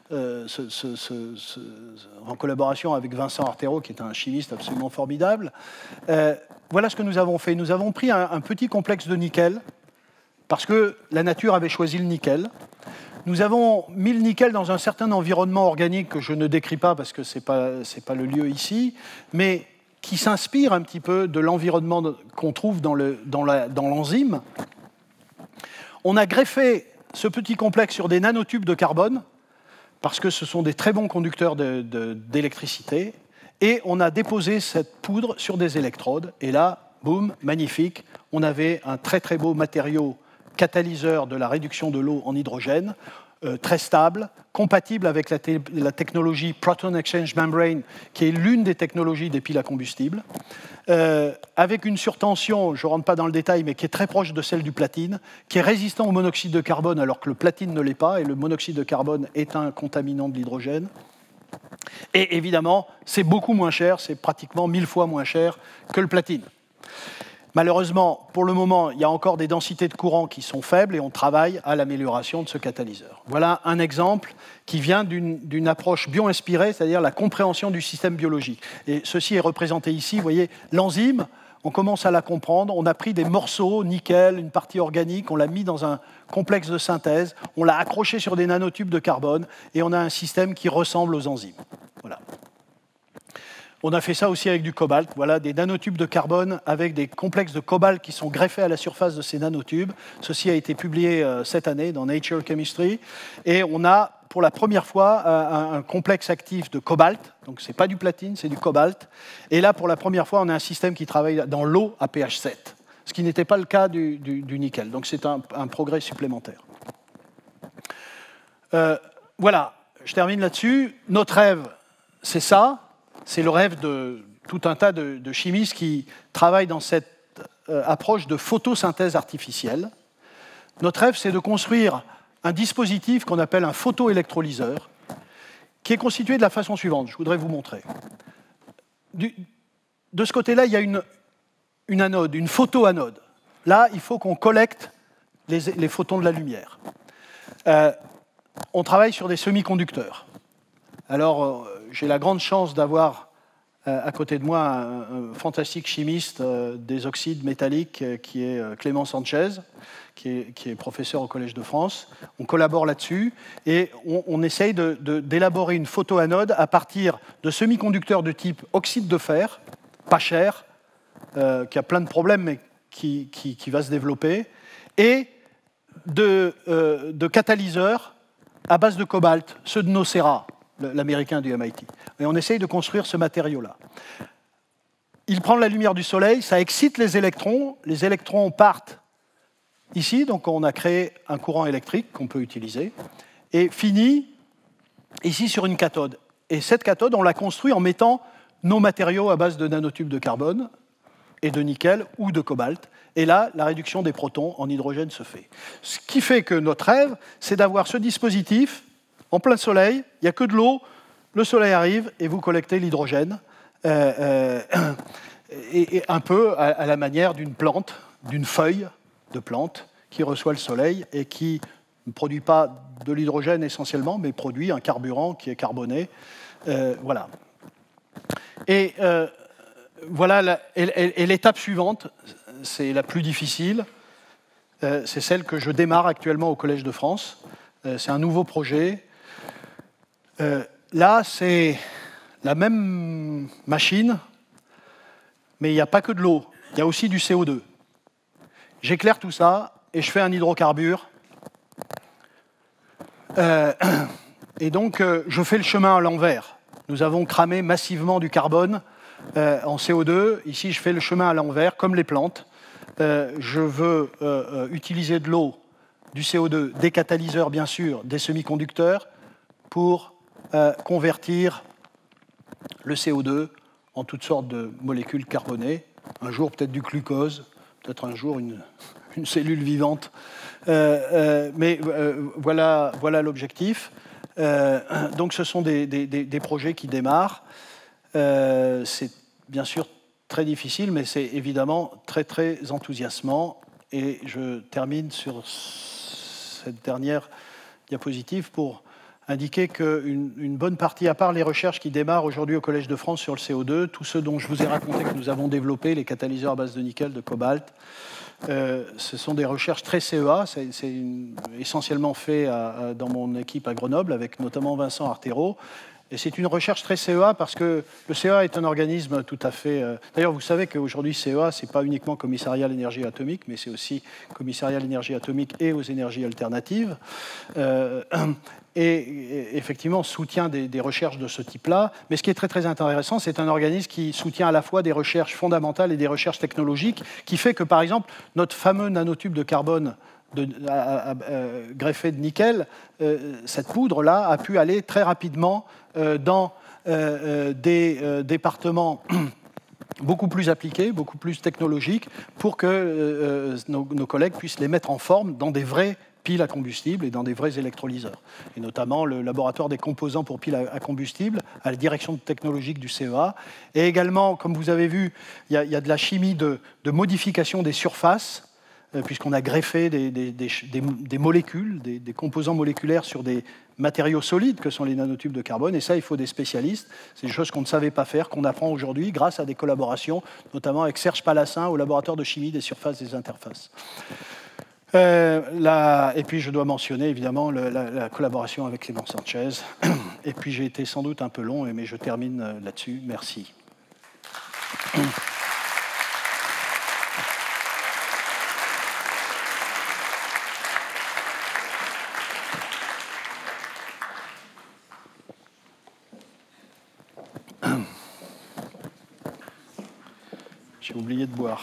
en collaboration avec Vincent Artero, qui est un chimiste absolument formidable. Voilà ce que nous avons fait. Nous avons pris un petit complexe de nickel, parce que la nature avait choisi le nickel. Nous avons mis le nickel dans un certain environnement organique que je ne décris pas parce que ce n'est pas le lieu ici, mais qui s'inspire un petit peu de l'environnement qu'on trouve dans l'enzyme. On a greffé ce petit complexe sur des nanotubes de carbone, parce que ce sont des très bons conducteurs d'électricité, et on a déposé cette poudre sur des électrodes, et là, boum, magnifique, on avait un très très beau matériau catalyseur de la réduction de l'eau en hydrogène, très stable, compatible avec la technologie Proton Exchange Membrane, qui est l'une des technologies des piles à combustible, avec une surtension, je ne rentre pas dans le détail, mais qui est très proche de celle du platine, qui est résistant au monoxyde de carbone alors que le platine ne l'est pas, et le monoxyde de carbone est un contaminant de l'hydrogène. Et évidemment, c'est beaucoup moins cher, c'est pratiquement 1000 fois moins cher que le platine. Malheureusement, pour le moment, il y a encore des densités de courant qui sont faibles et on travaille à l'amélioration de ce catalyseur. Voilà un exemple qui vient d'une approche bio-inspirée, c'est-à-dire la compréhension du système biologique. Et ceci est représenté ici, vous voyez, l'enzyme, on commence à la comprendre, on a pris des morceaux, nickel, une partie organique, on l'a mis dans un complexe de synthèse, on l'a accroché sur des nanotubes de carbone et on a un système qui ressemble aux enzymes. Voilà. On a fait ça aussi avec du cobalt, voilà, des nanotubes de carbone avec des complexes de cobalt qui sont greffés à la surface de ces nanotubes. Ceci a été publié cette année dans Nature Chemistry. Et on a, pour la première fois, un complexe actif de cobalt. Donc, ce n'est pas du platine, c'est du cobalt. Et là, pour la première fois, on a un système qui travaille dans l'eau à pH 7, ce qui n'était pas le cas du nickel. Donc, c'est un progrès supplémentaire. Voilà, je termine là-dessus. Notre rêve, c'est ça. C'est le rêve de tout un tas de chimistes qui travaillent dans cette approche de photosynthèse artificielle. Notre rêve, c'est de construire un dispositif qu'on appelle un photoélectrolyseur, qui est constitué de la façon suivante. Je voudrais vous montrer. De ce côté-là, il y a une anode, une photoanode. Là, il faut qu'on collecte les photons de la lumière. On travaille sur des semi-conducteurs. Alors, j'ai la grande chance d'avoir à côté de moi un fantastique chimiste des oxydes métalliques qui est Clément Sanchez, qui est professeur au Collège de France. On collabore là-dessus et on essaye d'élaborer une photoanode à partir de semi-conducteurs de type oxyde de fer, pas cher, qui a plein de problèmes, mais qui va se développer, et de catalyseurs à base de cobalt, ceux de Nocera, l'américain du MIT. Et on essaye de construire ce matériau-là. Il prend la lumière du soleil, ça excite les électrons partent ici, donc on a créé un courant électrique qu'on peut utiliser, et finit ici sur une cathode. Et cette cathode, on l'a construite en mettant nos matériaux à base de nanotubes de carbone et de nickel ou de cobalt. Et là, la réduction des protons en hydrogène se fait. Ce qui fait que notre rêve, c'est d'avoir ce dispositif en plein soleil, il n'y a que de l'eau, le soleil arrive et vous collectez l'hydrogène, et un peu à la manière d'une plante, d'une feuille de plante qui reçoit le soleil et qui ne produit pas de l'hydrogène essentiellement, mais produit un carburant qui est carboné. Voilà. Et voilà, et l'étape suivante, c'est la plus difficile, c'est celle que je démarre actuellement au Collège de France. C'est un nouveau projet. Là, c'est la même machine, mais il n'y a pas que de l'eau, il y a aussi du CO2. J'éclaire tout ça et je fais un hydrocarbure. Et donc, je fais le chemin à l'envers. Nous avons cramé massivement du carbone en CO2. Ici, je fais le chemin à l'envers, comme les plantes. Je veux utiliser de l'eau, du CO2, des catalyseurs, bien sûr, des semi-conducteurs, pour convertir le CO2 en toutes sortes de molécules carbonées. Un jour, peut-être du glucose, peut-être un jour une cellule vivante. Mais voilà l'objectif. Donc ce sont des projets qui démarrent. C'est bien sûr très difficile, mais c'est évidemment très, très enthousiasmant. Et je termine sur cette dernière diapositive pour indiquer qu'une bonne partie, à part les recherches qui démarrent aujourd'hui au Collège de France sur le CO2, tout ce dont je vous ai raconté que nous avons développé, les catalyseurs à base de nickel, de cobalt, ce sont des recherches très CEA. C'est essentiellement fait dans mon équipe à Grenoble, avec notamment Vincent Artero. Et c'est une recherche très CEA parce que le CEA est un organisme tout à fait... D'ailleurs, vous savez qu'aujourd'hui, CEA, ce n'est pas uniquement commissariat à l'énergie atomique, mais c'est aussi commissariat à l'énergie atomique et aux énergies alternatives. Et effectivement, soutient des recherches de ce type-là. Mais ce qui est très, très intéressant, c'est un organisme qui soutient à la fois des recherches fondamentales et des recherches technologiques, qui fait que, par exemple, notre fameux nanotube de carbone greffé de nickel, cette poudre-là a pu aller très rapidement dans des départements beaucoup plus appliqués, beaucoup plus technologiques, pour que nos collègues puissent les mettre en forme dans des vraies piles à combustible et dans des vrais électrolyseurs. Et notamment le laboratoire des composants pour piles à combustible, à la direction technologique du CEA. Et également, comme vous avez vu, il y a de la chimie de modification des surfaces, puisqu'on a greffé des molécules, des composants moléculaires sur des matériaux solides que sont les nanotubes de carbone. Et ça, il faut des spécialistes. C'est des choses qu'on ne savait pas faire, qu'on apprend aujourd'hui grâce à des collaborations, notamment avec Serge Palassin au laboratoire de chimie des surfaces et des interfaces. Et puis, je dois mentionner, évidemment, la collaboration avec Clément Sanchez. Et puis, j'ai été sans doute un peu long, mais je termine là-dessus. Merci. J'ai oublié de boire.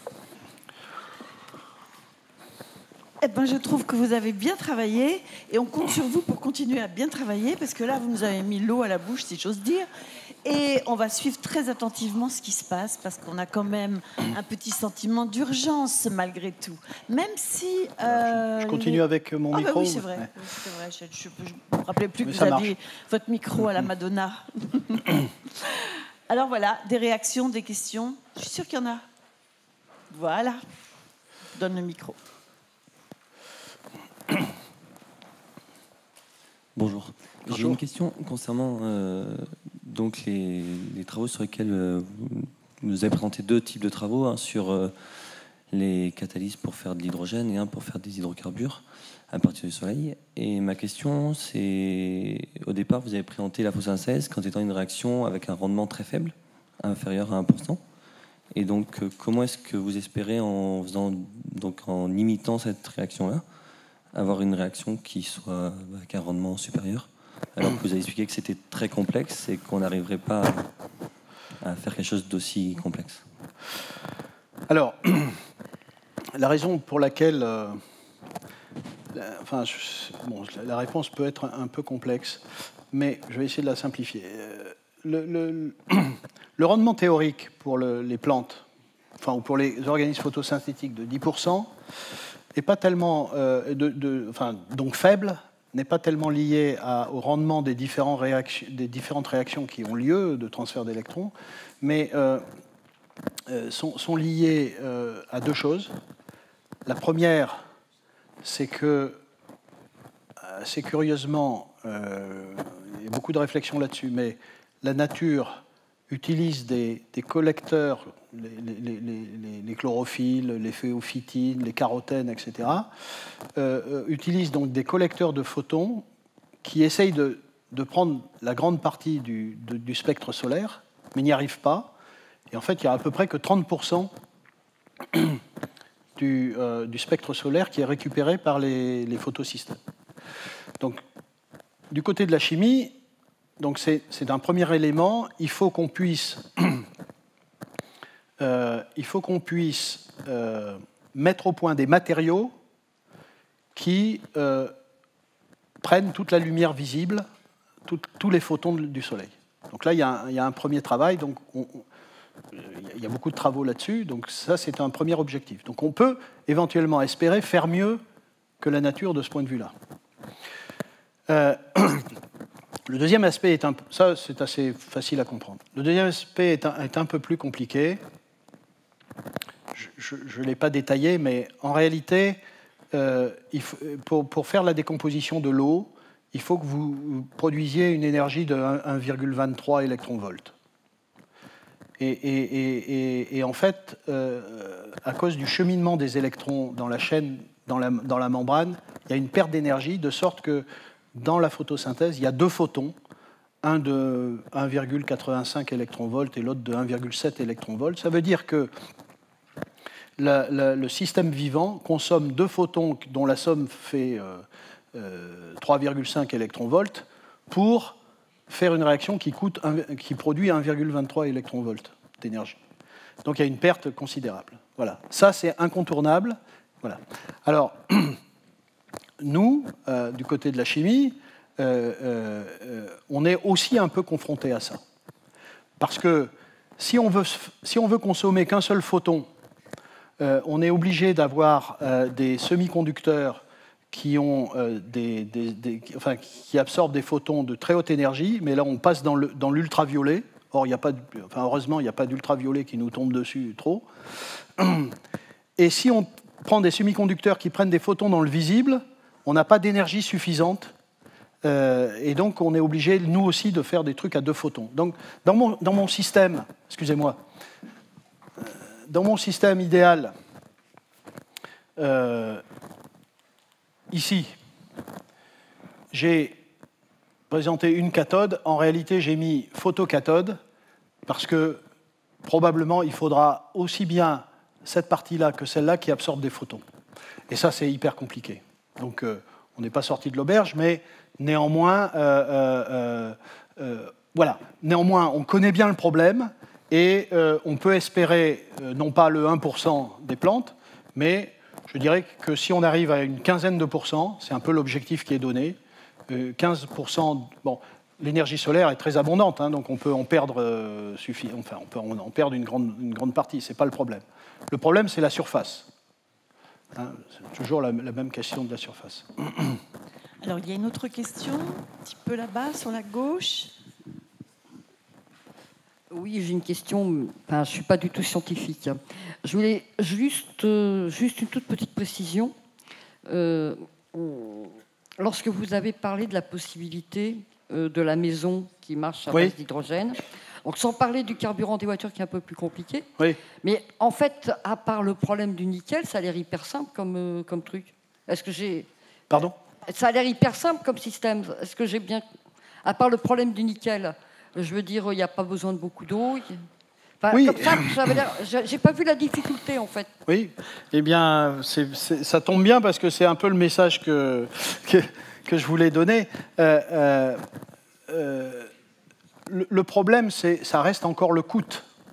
Eh ben, je trouve que vous avez bien travaillé et on compte sur vous pour continuer à bien travailler parce que là, vous nous avez mis l'eau à la bouche, si j'ose dire. Et on va suivre très attentivement ce qui se passe parce qu'on a quand même un petit sentiment d'urgence malgré tout. Même si... je continue avec mon micro. Oui, c'est vrai. Ouais. Oui, c'est vrai. Je ne me rappelais plus que Mais vous aviez votre micro à la Madonna. Alors voilà, des réactions, des questions. Je suis sûre qu'il y en a. Voilà. Je donne le micro. Bonjour. J'ai une question concernant donc les travaux sur lesquels vous nous avez présenté deux types de travaux, un sur les catalyses pour faire de l'hydrogène et un pour faire des hydrocarbures à partir du soleil. Et ma question, c'est au départ, vous avez présenté la photosynthèse comme étant une réaction avec un rendement très faible, inférieur à 1%. Et donc, comment est-ce que vous espérez, en imitant cette réaction-là, avoir une réaction qui soit avec un rendement supérieur, alors que vous avez expliqué que c'était très complexe et qu'on n'arriverait pas à faire quelque chose d'aussi complexe? Alors, la raison pour laquelle... la réponse peut être un peu complexe, mais je vais essayer de la simplifier. Le rendement théorique pour les plantes, ou pour les organismes photosynthétiques de 10%, n'est pas tellement, donc faible, n'est pas tellement lié au rendement des différentes réactions qui ont lieu de transfert d'électrons, mais sont liés à deux choses. La première, c'est que, assez curieusement, il y a beaucoup de réflexions là-dessus, mais la nature utilise des collecteurs, les chlorophylles, les phéophytines, les carotènes, etc., utilise donc des collecteurs de photons qui essayent de prendre la grande partie du spectre solaire, mais n'y arrivent pas. Et en fait, il y a à peu près que 30% du spectre solaire qui est récupéré par les photosystèmes. Donc, du côté de la chimie, donc c'est un premier élément. Il faut qu'on puisse, mettre au point des matériaux qui prennent toute la lumière visible, tous les photons du Soleil. Donc là, il y a un premier travail. Donc il y a beaucoup de travaux là-dessus. Donc ça, c'est un premier objectif. Donc on peut éventuellement espérer faire mieux que la nature de ce point de vue-là. Le deuxième aspect ça, c'est assez facile à comprendre. Le deuxième aspect est un peu plus compliqué. Je ne l'ai pas détaillé, mais en réalité, pour faire la décomposition de l'eau, il faut que vous produisiez une énergie de 1,23 électronvolts. Et en fait, à cause du cheminement des électrons dans la chaîne, dans la membrane, il y a une perte d'énergie, de sorte que dans la photosynthèse, il y a deux photons, un de 1,85 électronvolts et l'autre de 1,7 électronvolts. Ça veut dire que le système vivant consomme deux photons dont la somme fait 3,5 électronvolts pour faire une réaction qui produit 1,23 électronvolts d'énergie. Donc il y a une perte considérable. Voilà. Ça, c'est incontournable. Voilà. Alors, nous, du côté de la chimie, on est aussi un peu confronté à ça. Parce que si on veut consommer qu'un seul photon, on est obligé d'avoir des semi-conducteurs qui absorbent des photons de très haute énergie, mais là on passe dans l'ultraviolet. Or, heureusement, il n'y a pas d'ultraviolet qui nous tombe dessus trop. Et si on prend des semi-conducteurs qui prennent des photons dans le visible, on n'a pas d'énergie suffisante. Et donc, on est obligé, nous aussi, de faire des trucs à deux photons. Donc, dans mon système, excusez-moi, dans mon système idéal, ici, j'ai présenté une cathode. En réalité, j'ai mis photocathode parce que probablement, il faudra aussi bien cette partie-là que celle-là qui absorbe des photons. Et ça, c'est hyper compliqué. Donc, on n'est pas sorti de l'auberge, mais néanmoins, voilà. Néanmoins, on connaît bien le problème et on peut espérer, non pas le 1% des plantes, mais je dirais que si on arrive à une quinzaine de pourcents, c'est un peu l'objectif qui est donné, 15%, bon, l'énergie solaire est très abondante, hein, donc on peut en perdre, on peut en perdre une grande partie, ce n'est pas le problème. Le problème, c'est la surface. Hein, c'est toujours la même question de la surface. Alors, il y a une autre question, un petit peu là-bas, sur la gauche. Oui, j'ai une question. Enfin, je ne suis pas du tout scientifique. Je voulais juste une toute petite précision. Lorsque vous avez parlé de la possibilité de la maison qui marche à base d'hydrogène, donc sans parler du carburant des voitures qui est un peu plus compliqué, mais en fait, à part le problème du nickel, ça a l'air hyper simple comme truc. Est-ce que j'ai... Pardon ? Ça a l'air hyper simple comme système. Est-ce que j'ai bien... À part le problème du nickel, je veux dire, il n'y a pas besoin de beaucoup d'eau. Enfin, oui. Comme ça veut dire, j'ai pas vu la difficulté, en fait. Oui, eh bien, ça tombe bien parce que c'est un peu le message que je voulais donner. Le problème, ça reste encore le coût.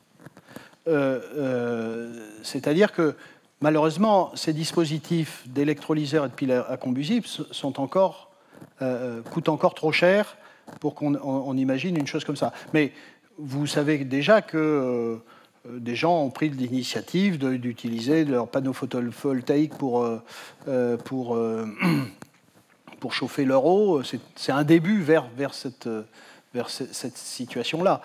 C'est-à-dire que, malheureusement, ces dispositifs d'électrolyseurs et de piles à combustible coûtent encore trop cher pour qu'on imagine une chose comme ça. Mais vous savez déjà que des gens ont pris l'initiative d'utiliser leurs panneaux photovoltaïques pour chauffer leur eau. C'est un début vers cette situation-là.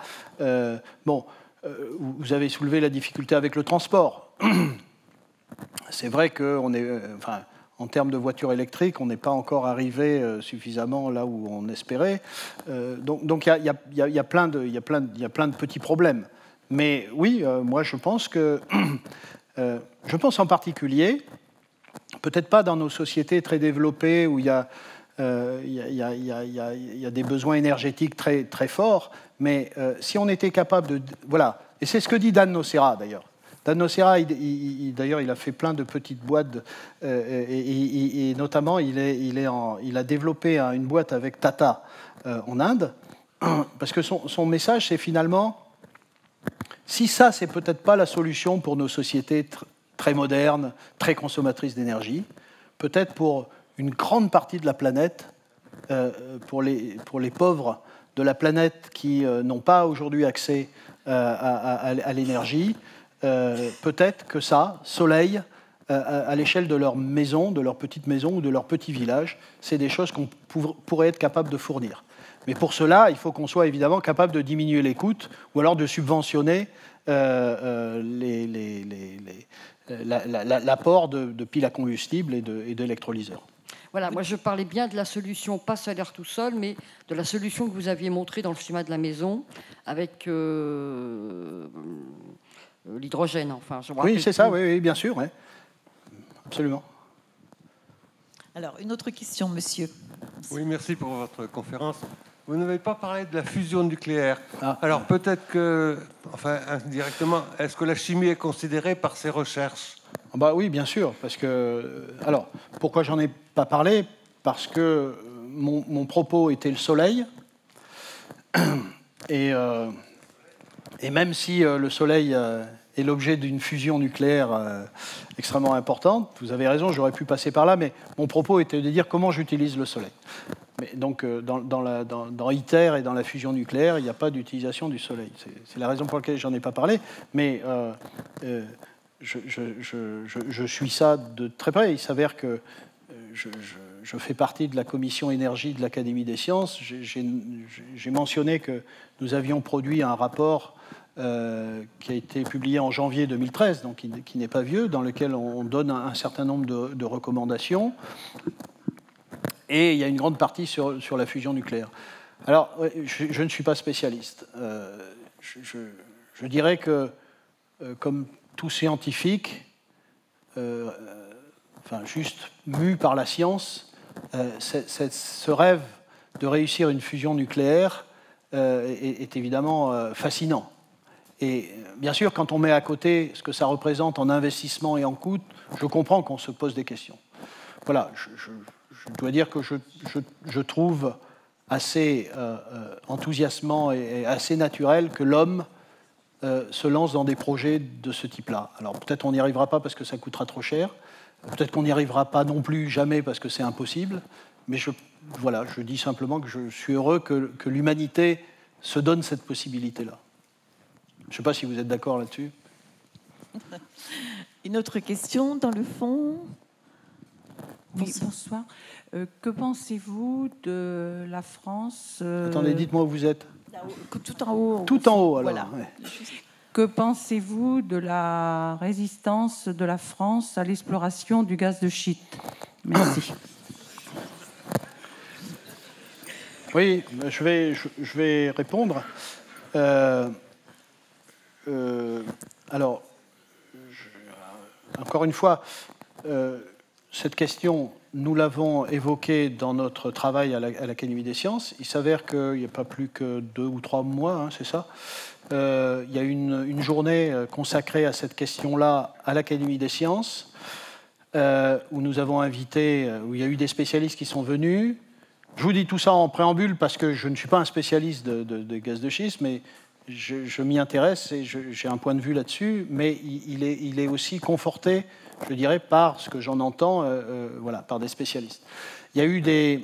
Vous avez soulevé la difficulté avec le transport. C'est vrai qu'en termes de voitures électriques, on n'est pas encore arrivé suffisamment là où on espérait. Donc il y a plein de petits problèmes. Mais oui, moi je pense en particulier, peut-être pas dans nos sociétés très développées où il y a des besoins énergétiques très, très forts, mais si on était capable de... Voilà, et c'est ce que dit Dan Nocera d'ailleurs. Dan Nocera, d'ailleurs, il a fait plein de petites boîtes, et notamment, il a développé une boîte avec Tata en Inde, parce que son message, c'est finalement, si ça, c'est peut-être pas la solution pour nos sociétés très modernes, très consommatrices d'énergie, peut-être pour une grande partie de la planète, pour les pauvres de la planète qui n'ont pas aujourd'hui accès à l'énergie, peut-être que ça, soleil, à l'échelle de leur maison, de leur petite maison ou de leur petit village, c'est des choses qu'on pourrait être capable de fournir. Mais pour cela, il faut qu'on soit évidemment capable de diminuer les coûts ou alors de subventionner l'apport de piles à combustible et d'électrolyseurs. Voilà, moi je parlais bien de la solution, pas solaire tout seul, mais de la solution que vous aviez montrée dans le schéma de la maison, avec l'hydrogène. Enfin, oui, c'est ça, oui, bien sûr, oui. Absolument. Alors, une autre question, monsieur. Oui, merci pour votre conférence. Vous n'avez pas parlé de la fusion nucléaire. Alors peut-être que, enfin indirectement, est-ce que la chimie est considérée par ces recherches ? Oui, bien sûr. Parce que, alors, pourquoi j'en ai pas parlé ? Parce que mon propos était le soleil. Et même si le soleil est l'objet d'une fusion nucléaire extrêmement importante, vous avez raison, j'aurais pu passer par là, mais mon propos était de dire comment j'utilise le soleil. Mais donc, dans ITER et dans la fusion nucléaire, il n'y a pas d'utilisation du soleil. C'est la raison pour laquelle j'en ai pas parlé. Mais je suis ça de très près. Il s'avère que je fais partie de la commission énergie de l'Académie des sciences. J'ai mentionné que nous avions produit un rapport qui a été publié en janvier 2013, donc qui n'est pas vieux, dans lequel on donne un certain nombre de recommandations. Et il y a une grande partie sur la fusion nucléaire. Alors, je ne suis pas spécialiste. Je dirais que, comme tout scientifique, juste mu par la science, ce rêve de réussir une fusion nucléaire est évidemment fascinant. Et bien sûr, quand on met à côté ce que ça représente en investissement et en coût, je comprends qu'on se pose des questions. Voilà, je dois dire que je trouve assez enthousiasmant et assez naturel que l'homme se lance dans des projets de ce type-là. Alors peut-être on n'y arrivera pas parce que ça coûtera trop cher, peut-être qu'on n'y arrivera pas non plus jamais parce que c'est impossible, mais je dis simplement que je suis heureux que l'humanité se donne cette possibilité-là. Je ne sais pas si vous êtes d'accord là-dessus. Une autre question dans le fond. Oui, bonsoir. Que pensez-vous de la France Attendez, dites-moi où vous êtes. Tout en haut. Tout en haut, alors. Voilà. Ouais. Que pensez-vous de la résistance de la France à l'exploration du gaz de schiste ? Merci. Oui, je vais répondre. Alors, encore une fois, cette question nous l'avons évoqué dans notre travail à l'Académie des sciences. Il s'avère qu'il n'y a pas plus que 2 ou 3 mois, hein, c'est ça. Il y a une journée consacrée à cette question-là à l'Académie des sciences, où nous avons invité, où il y a eu des spécialistes qui sont venus. Je vous dis tout ça en préambule parce que je ne suis pas un spécialiste de gaz de schiste, mais je m'y intéresse et j'ai un point de vue là-dessus, mais il est aussi conforté, je dirais, par ce que j'en entends, voilà, par des spécialistes. Il y a eu des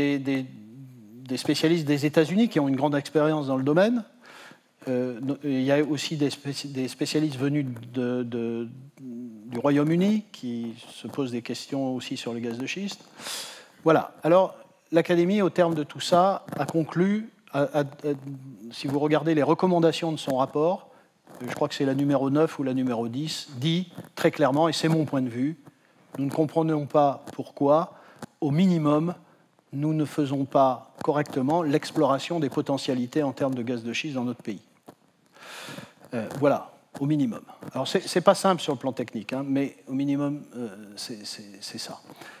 spécialistes des États-Unis qui ont une grande expérience dans le domaine. Il y a aussi des spécialistes venus du Royaume-Uni qui se posent des questions aussi sur le gaz de schiste. Voilà. Alors, l'Académie, au terme de tout ça, a conclu, si vous regardez les recommandations de son rapport, je crois que c'est la numéro 9 ou la numéro 10, dit très clairement, et c'est mon point de vue, nous ne comprenons pas pourquoi, au minimum, nous ne faisons pas correctement l'exploration des potentialités en termes de gaz de schiste dans notre pays. Voilà, au minimum. Alors, c'est pas simple sur le plan technique, hein, mais au minimum, c'est ça.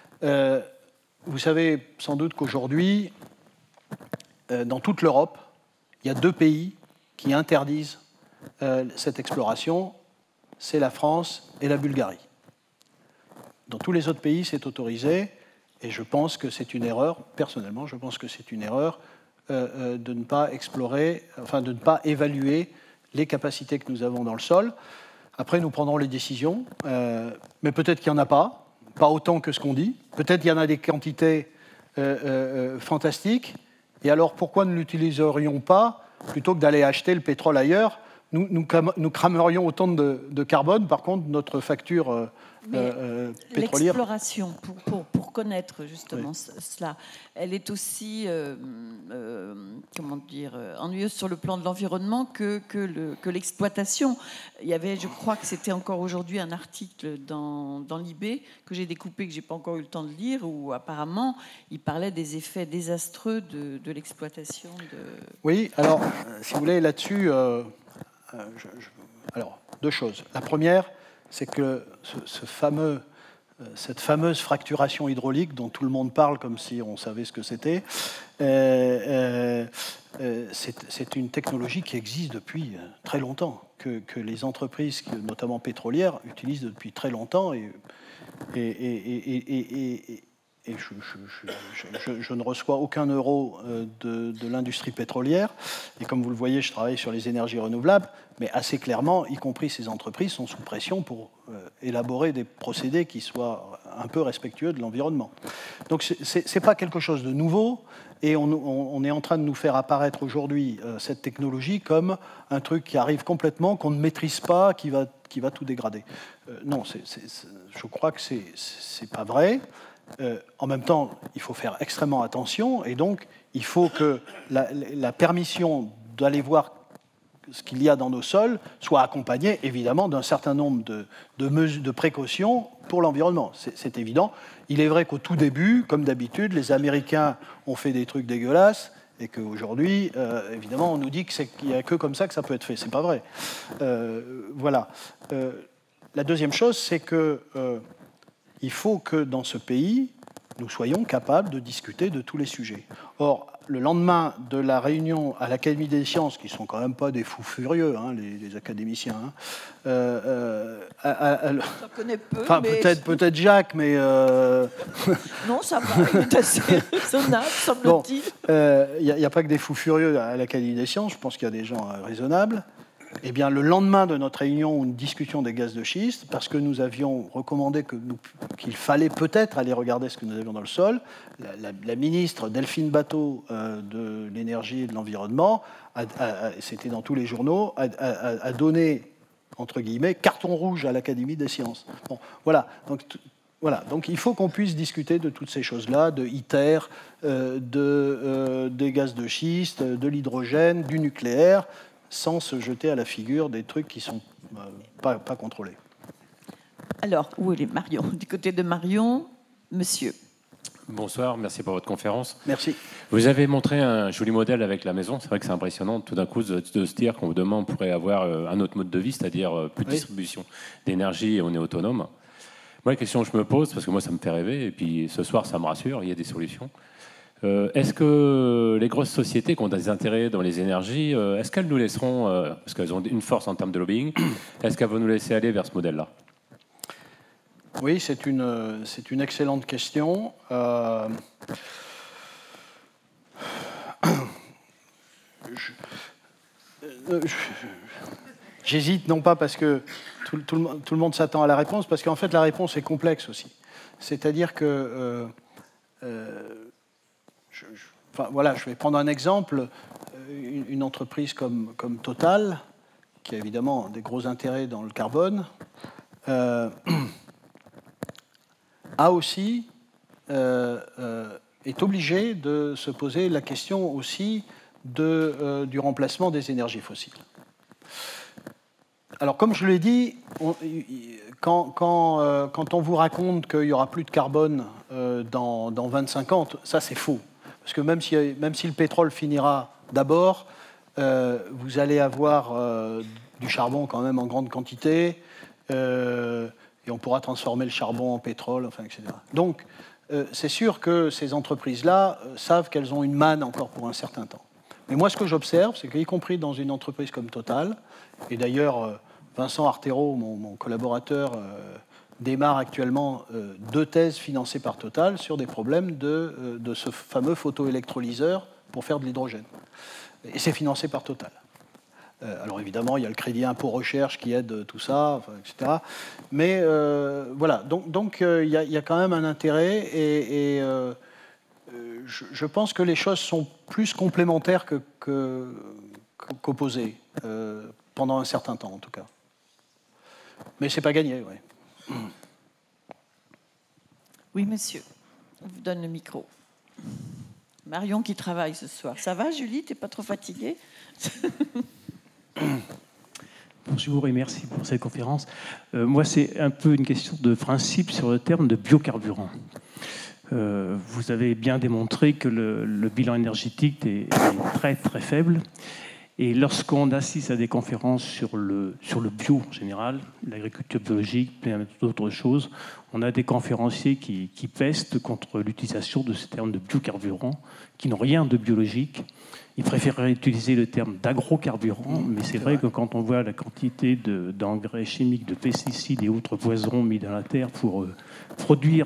Vous savez sans doute qu'aujourd'hui, dans toute l'Europe, il y a 2 pays qui interdisent cette exploration, c'est la France et la Bulgarie. Dans tous les autres pays, c'est autorisé, et je pense que c'est une erreur, personnellement, je pense que c'est une erreur de ne pas explorer, enfin de ne pas évaluer les capacités que nous avons dans le sol. Après, nous prendrons les décisions, mais peut-être qu'il n'y en a pas autant que ce qu'on dit. Peut-être qu'il y en a des quantités fantastiques. Et alors, pourquoi ne l'utiliserions pas plutôt que d'aller acheter le pétrole ailleurs? Nous cramerions autant de carbone. Par contre, notre facture pétrolière... L'exploration, pour connaître justement cela, elle est aussi comment dire, ennuyeuse sur le plan de l'environnement que l'exploitation. Il y avait, je crois que c'était encore aujourd'hui, un article dans l'IB que j'ai découpé, que je n'ai pas encore eu le temps de lire, où apparemment il parlait des effets désastreux de l'exploitation. Oui, alors, si vous voulez, là-dessus... alors, 2 choses. La première, c'est que cette fameuse fracturation hydraulique dont tout le monde parle comme si on savait ce que c'était, c'est une technologie qui existe depuis très longtemps, que les entreprises, notamment pétrolières, utilisent depuis très longtemps. Et je ne reçois aucun euro de l'industrie pétrolière. Et comme vous le voyez, je travaille sur les énergies renouvelables. Mais assez clairement, y compris ces entreprises sont sous pression pour élaborer des procédés qui soient un peu respectueux de l'environnement. Donc ce n'est pas quelque chose de nouveau. Et on est en train de nous faire apparaître aujourd'hui cette technologie comme un truc qui arrive complètement, qu'on ne maîtrise pas, qui va tout dégrader. Non, je crois que c'est pas vrai. En même temps, il faut faire extrêmement attention, et donc il faut que la permission d'aller voir ce qu'il y a dans nos sols soit accompagnée évidemment d'un certain nombre de précautions pour l'environnement. C'est évident. Il est vrai qu'au tout début, comme d'habitude, les Américains ont fait des trucs dégueulasses, et qu'aujourd'hui, évidemment, on nous dit qu'il n'y a que comme ça que ça peut être fait. C'est pas vrai. Voilà. La deuxième chose, c'est que il faut que dans ce pays, nous soyons capables de discuter de tous les sujets. Or, le lendemain de la réunion à l'Académie des sciences, qui ne sont quand même pas des fous furieux, hein, les académiciens. J'en connais peu. Enfin, mais... peut-être Jacques, mais... Non, ça va, il est assez raisonnable, semble-t-il. Il n'y a pas que des fous furieux à l'Académie des sciences, je pense qu'il y a des gens raisonnables. Eh bien, le lendemain de notre réunion ou une discussion des gaz de schiste, parce que nous avions recommandé qu'il fallait peut-être aller regarder ce que nous avions dans le sol, la ministre Delphine Batho de l'énergie et de l'environnement, c'était dans tous les journaux, a donné, entre guillemets, carton rouge à l'Académie des sciences. Bon, voilà. Donc il faut qu'on puisse discuter de toutes ces choses-là, de ITER, des gaz de schiste, de l'hydrogène, du nucléaire, sans se jeter à la figure des trucs qui ne sont pas contrôlés. Alors, où est Marion? Du côté de Marion, monsieur. Bonsoir, merci pour votre conférence. Merci. Vous avez montré un joli modèle avec la maison. C'est vrai que c'est impressionnant tout d'un coup de se dire qu'on demain on pourrait avoir un autre mode de vie, c'est-à-dire plus de distribution d'énergie et on est autonome. Moi, la question que je me pose, parce que moi, ça me fait rêver, et puis ce soir, ça me rassure, il y a des solutions. Est-ce que les grosses sociétés qui ont des intérêts dans les énergies, est-ce qu'elles nous laisseront, parce qu'elles ont une force en termes de lobbying, est-ce qu'elles vont nous laisser aller vers ce modèle-là? Oui, c'est une excellente question. J'hésite, non pas parce que tout le monde s'attend à la réponse, parce qu'en fait la réponse est complexe aussi. C'est-à-dire que, voilà, je vais prendre un exemple, une entreprise comme Total, qui a évidemment des gros intérêts dans le carbone, a aussi est obligée de se poser la question aussi du remplacement des énergies fossiles. Alors, comme je l'ai dit, quand on vous raconte qu'il n'y aura plus de carbone dans 25 ans, ça c'est faux. Parce que même si le pétrole finira d'abord, vous allez avoir du charbon quand même en grande quantité, et on pourra transformer le charbon en pétrole, enfin, etc. Donc, c'est sûr que ces entreprises-là savent qu'elles ont une manne encore pour un certain temps. Mais moi, ce que j'observe, c'est qu'y compris dans une entreprise comme Total, et d'ailleurs, Vincent Artero, mon collaborateur, démarre actuellement 2 thèses financées par Total sur des problèmes de ce fameux photoélectrolyseur pour faire de l'hydrogène. Et c'est financé par Total. Alors évidemment, il y a le crédit impôt recherche qui aide tout ça, enfin, etc. Mais voilà, donc il y a quand même un intérêt et je pense que les choses sont plus complémentaires qu'opposées, pendant un certain temps en tout cas. Mais c'est pas gagné, oui. Oui, monsieur. On vous donne le micro. Marion qui travaille ce soir. Ça va, Julie? T'es pas trop fatiguée? Bonjour et merci pour cette conférence. Moi, c'est un peu une question de principe sur le terme de biocarburant. Vous avez bien démontré que le bilan énergétique est très très faible. Et lorsqu'on assiste à des conférences sur le bio en général, l'agriculture biologique, plein d'autres choses, on a des conférenciers qui pestent contre l'utilisation de ce terme de biocarburant, qui n'ont rien de biologique. Ils préféreraient utiliser le terme d'agrocarburant, mais c'est vrai que quand on voit la quantité d'engrais chimiques, de pesticides et autres poisons mis dans la terre pour produire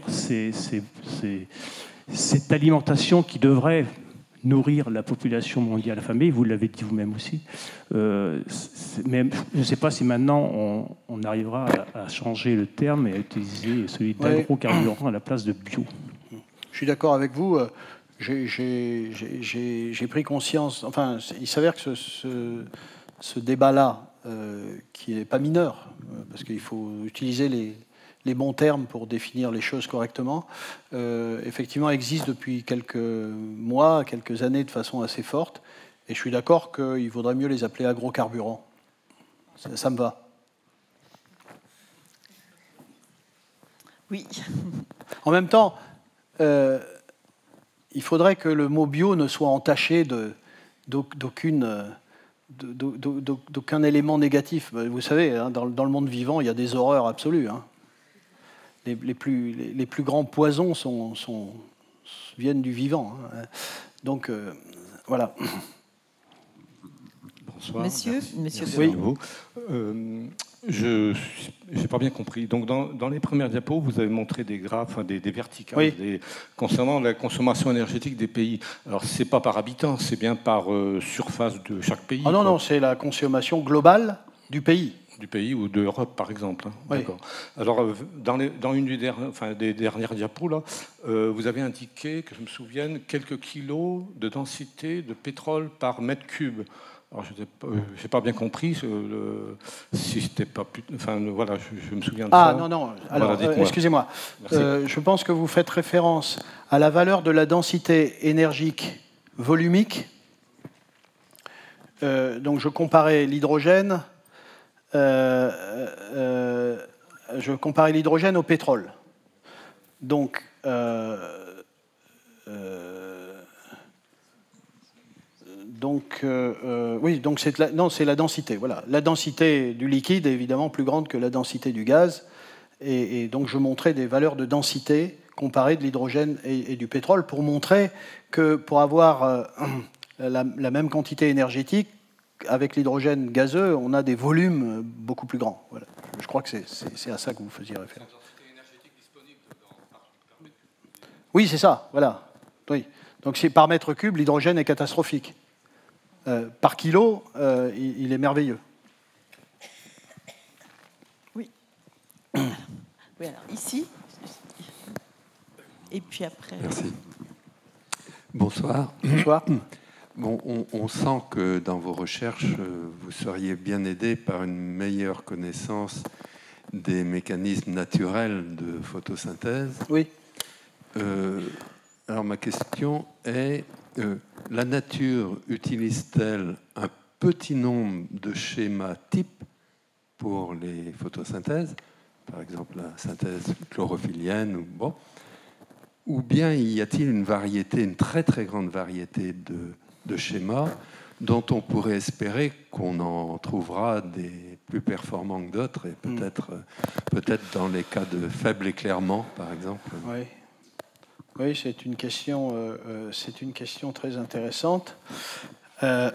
cette alimentation qui devrait nourrir la population mondiale affamée, vous l'avez dit vous-même aussi. Mais je ne sais pas si maintenant on arrivera à changer le terme et à utiliser celui d'agrocarburant à la place de bio. Je suis d'accord avec vous. J'ai pris conscience, enfin, il s'avère que ce débat-là, qui n'est pas mineur, parce qu'il faut utiliser les bons termes pour définir les choses correctement, effectivement existe depuis quelques mois, quelques années de façon assez forte, et je suis d'accord qu'il vaudrait mieux les appeler agrocarburants. Ça me va. Oui. En même temps, il faudrait que le mot bio ne soit entaché d'aucun élément négatif. Vous savez, hein, dans le monde vivant, il y a des horreurs absolues. Hein. Les plus grands poisons viennent du vivant. Hein. Donc, voilà. Bonsoir. Monsieur oui. Je n'ai pas bien compris. Donc, dans les premières diapos, vous avez montré des graphes, des verticales, oui, concernant la consommation énergétique des pays. Alors, ce n'est pas par habitant, c'est bien par surface de chaque pays. Ah non, non, c'est la consommation globale du pays. Du pays ou de l'Europe, par exemple. Oui. D'accord. Alors, dans une des dernières diapos, là, vous avez indiqué, que je me souvienne, quelques kilos de densité de pétrole par mètre cube. Alors, je n'ai pas bien compris si c'était pas... Enfin, voilà, je me souviens de ça. Ah, non. Alors, voilà, excusez-moi. Je pense que vous faites référence à la valeur de la densité énergique volumique. Donc, je comparais l'hydrogène... je comparais l'hydrogène au pétrole. Donc, oui, donc c'est la densité. Voilà, la densité du liquide est évidemment plus grande que la densité du gaz, Et donc je montrais des valeurs de densité comparées de l'hydrogène et du pétrole pour montrer que pour avoir la même quantité énergétique, avec l'hydrogène gazeux, on a des volumes beaucoup plus grands. Voilà. Je crois que c'est à ça que vous faisiez référence. Oui, c'est ça, voilà. Oui. Donc c'est par mètre cube, l'hydrogène est catastrophique. Par kilo, il est merveilleux. Oui. Oui, alors ici. Et puis après. Merci. Bonsoir. Bonsoir. Bon, on sent que dans vos recherches, vous seriez bien aidé par une meilleure connaissance des mécanismes naturels de photosynthèse. Oui. Alors ma question est, la nature utilise-t-elle un petit nombre de schémas types pour les photosynthèses, par exemple la synthèse chlorophyllienne, ou bien y a-t-il une variété, une très très grande variété de schémas dont on pourrait espérer qu'on en trouvera des plus performants que d'autres, et peut-être dans les cas de faible éclairement, par exemple. Oui, c'est une question très intéressante. La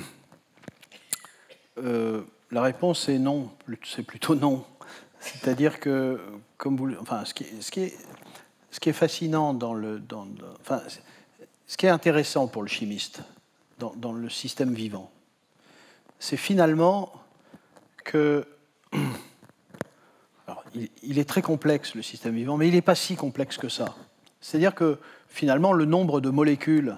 réponse est non, c'est plutôt non. C'est-à-dire que, comme vous, enfin, ce qui est fascinant ce qui est intéressant pour le chimiste dans le système vivant, c'est finalement que, alors, il est très complexe le système vivant, mais il n'est pas si complexe que ça. C'est-à-dire que finalement, le nombre de molécules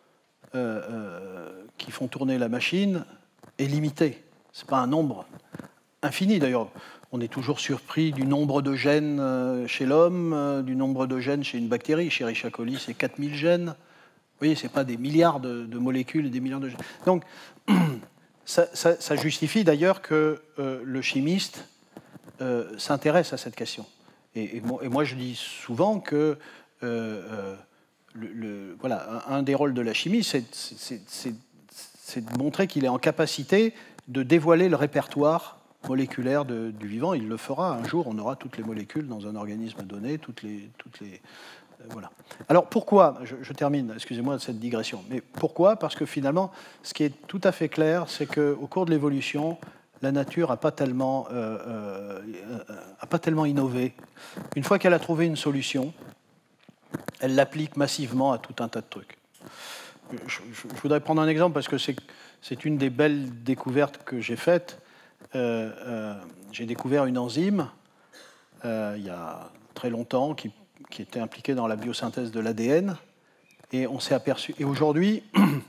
qui font tourner la machine est limité. Ce n'est pas un nombre infini. D'ailleurs, on est toujours surpris du nombre de gènes chez l'homme, du nombre de gènes chez une bactérie. Chez Escherichia coli, c'est 4000 gènes. Vous voyez, ce n'est pas des milliards de molécules et des milliards de gènes. Donc, ça justifie d'ailleurs que le chimiste s'intéresse à cette question. Et moi, je dis souvent que voilà, un des rôles de la chimie, c'est de montrer qu'il est en capacité de dévoiler le répertoire moléculaire du vivant. Il le fera. Un jour, on aura toutes les molécules dans un organisme donné, toutes les voilà. Alors pourquoi, je termine, excusez-moi de cette digression, mais pourquoi? Parce que finalement, ce qui est tout à fait clair, c'est qu'au cours de l'évolution, la nature n'a pas tellement innové. Une fois qu'elle a trouvé une solution, elle l'applique massivement à tout un tas de trucs. Je voudrais prendre un exemple parce que c'est une des belles découvertes que j'ai faites. J'ai découvert une enzyme il y a très longtemps qui était impliquée dans la biosynthèse de l'ADN, et on s'est aperçu. Et aujourd'hui,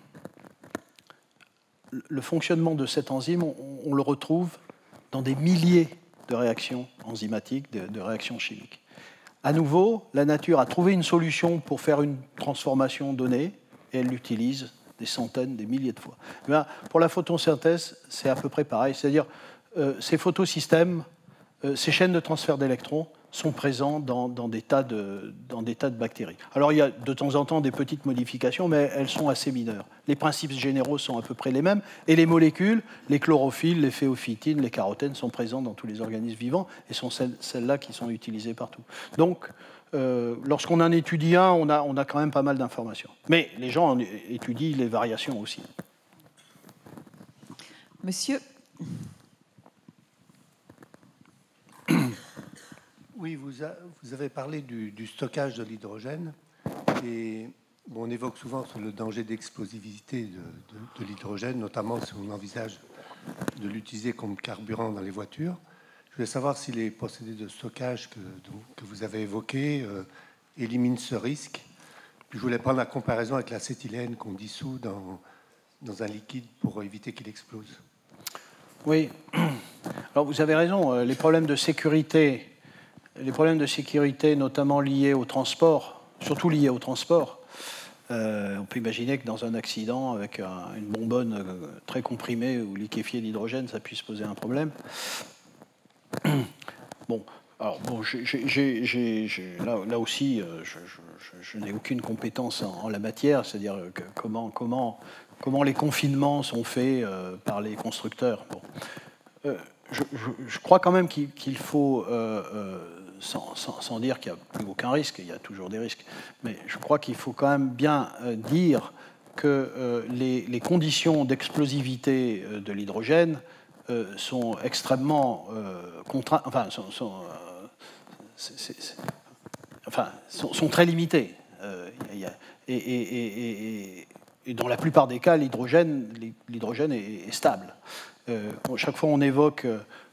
le fonctionnement de cette enzyme, on le retrouve dans des milliers de réactions enzymatiques, de réactions chimiques. À nouveau, la nature a trouvé une solution pour faire une transformation donnée, et elle l'utilise des centaines, des milliers de fois. Bien, pour la photosynthèse, c'est à peu près pareil. C'est-à-dire, ces photosystèmes, ces chaînes de transfert d'électrons sont présents dans des tas de bactéries. Alors, il y a de temps en temps des petites modifications, mais elles sont assez mineures. Les principes généraux sont à peu près les mêmes, et les molécules, les chlorophylles, les phéophytines, les carotènes, sont présents dans tous les organismes vivants, et sont celles-là qui sont utilisées partout. Donc, lorsqu'on en étudie un, on a quand même pas mal d'informations. Mais les gens étudient les variations aussi. Monsieur. Oui, vous avez parlé du stockage de l'hydrogène, et on évoque souvent le danger d'explosivité de l'hydrogène, notamment si on envisage de l'utiliser comme carburant dans les voitures. Je voulais savoir si les procédés de stockage que vous avez évoqués éliminent ce risque. Puis je voulais prendre la comparaison avec l'acétylène qu'on dissout dans un liquide pour éviter qu'il explose. Oui, alors vous avez raison, les problèmes de sécurité, notamment liés au transport, surtout liés au transport. On peut imaginer que dans un accident avec une bonbonne très comprimée ou liquéfiée d'hydrogène, ça puisse poser un problème. Bon, alors bon, là aussi, je n'ai aucune compétence en la matière, c'est-à-dire comment les confinements sont faits par les constructeurs. Bon. Je crois quand même qu'il faut sans dire qu'il n'y a plus aucun risque, il y a toujours des risques. Mais je crois qu'il faut quand même bien dire que les conditions d'explosivité de l'hydrogène sont extrêmement contraintes, sont très limitées. Et dans la plupart des cas, l'hydrogène est stable. Chaque fois on évoque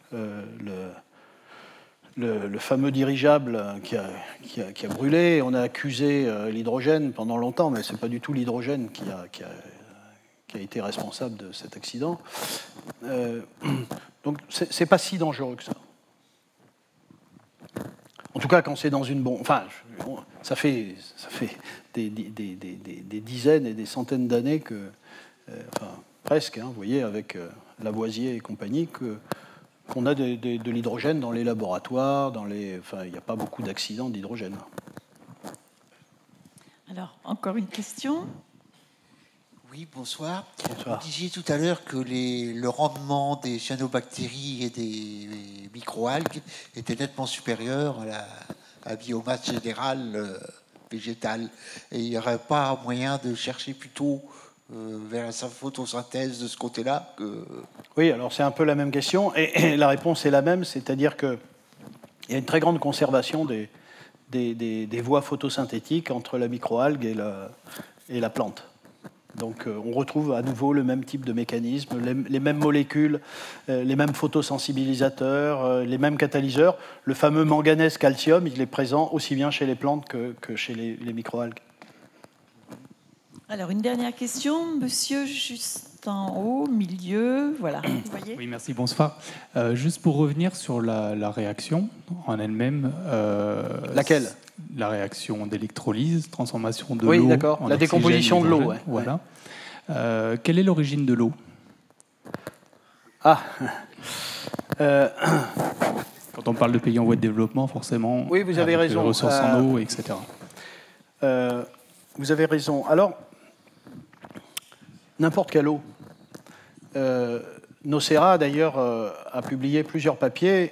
le fameux dirigeable qui a brûlé, on a accusé l'hydrogène pendant longtemps, mais ce n'est pas du tout l'hydrogène qui a été responsable de cet accident. Donc c'est pas si dangereux que ça. En tout cas, quand c'est dans une bombe... Enfin, ça fait des dizaines et des centaines d'années que... presque, hein, vous voyez, avec Lavoisier et compagnie, qu'on a de l'hydrogène dans les laboratoires, il n'y a pas beaucoup d'accidents d'hydrogène. Alors, encore une question ? Oui, bonsoir. Bonsoir. Vous disiez tout à l'heure que le rendement des cyanobactéries et des microalgues était nettement supérieur à la biomasse générale végétale. Et il n'y aurait pas moyen de chercher plutôt vers la photosynthèse de ce côté-là que... Oui, alors c'est un peu la même question. Et la réponse est la même, c'est-à-dire qu'il y a une très grande conservation des voies photosynthétiques entre la microalgue et la plante. Donc on retrouve à nouveau le même type de mécanisme, les mêmes molécules, les mêmes photosensibilisateurs, les mêmes catalyseurs. Le fameux manganèse-calcium, il est présent aussi bien chez les plantes que chez les microalgues. Alors une dernière question, monsieur, juste en haut, milieu, voilà. Vous voyez ? Oui, merci, bonsoir. Juste pour revenir sur la réaction en elle-même. Laquelle ? La réaction d'électrolyse, transformation de l'eau. Oui, d'accord. La décomposition de l'eau. Ouais. Voilà. Quelle est l'origine de l'eau ? Quand on parle de pays en voie de développement, forcément. Oui, vous avez raison. Les ressources en eau, etc. Vous avez raison. Alors, n'importe quelle eau. Nocera, d'ailleurs, a publié plusieurs papiers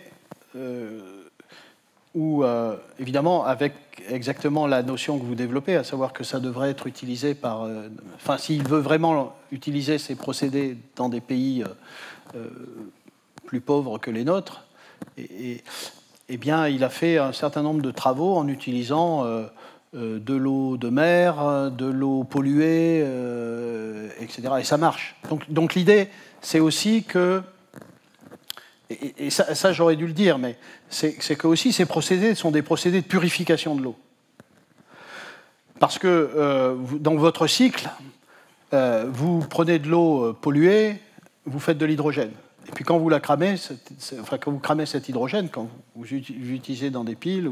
où, évidemment, avec exactement la notion que vous développez, à savoir que ça devrait être utilisé par... Enfin, s'il veut vraiment utiliser ces procédés dans des pays plus pauvres que les nôtres, eh bien, il a fait un certain nombre de travaux en utilisant de l'eau de mer, de l'eau polluée, etc. Et ça marche. Donc l'idée, c'est aussi que... Et ça j'aurais dû le dire, mais c'est que aussi ces procédés sont des procédés de purification de l'eau. Parce que dans votre cycle, vous prenez de l'eau polluée, vous faites de l'hydrogène. Et puis quand vous la cramez, quand vous cramez cet hydrogène, quand vous l'utilisez dans des piles,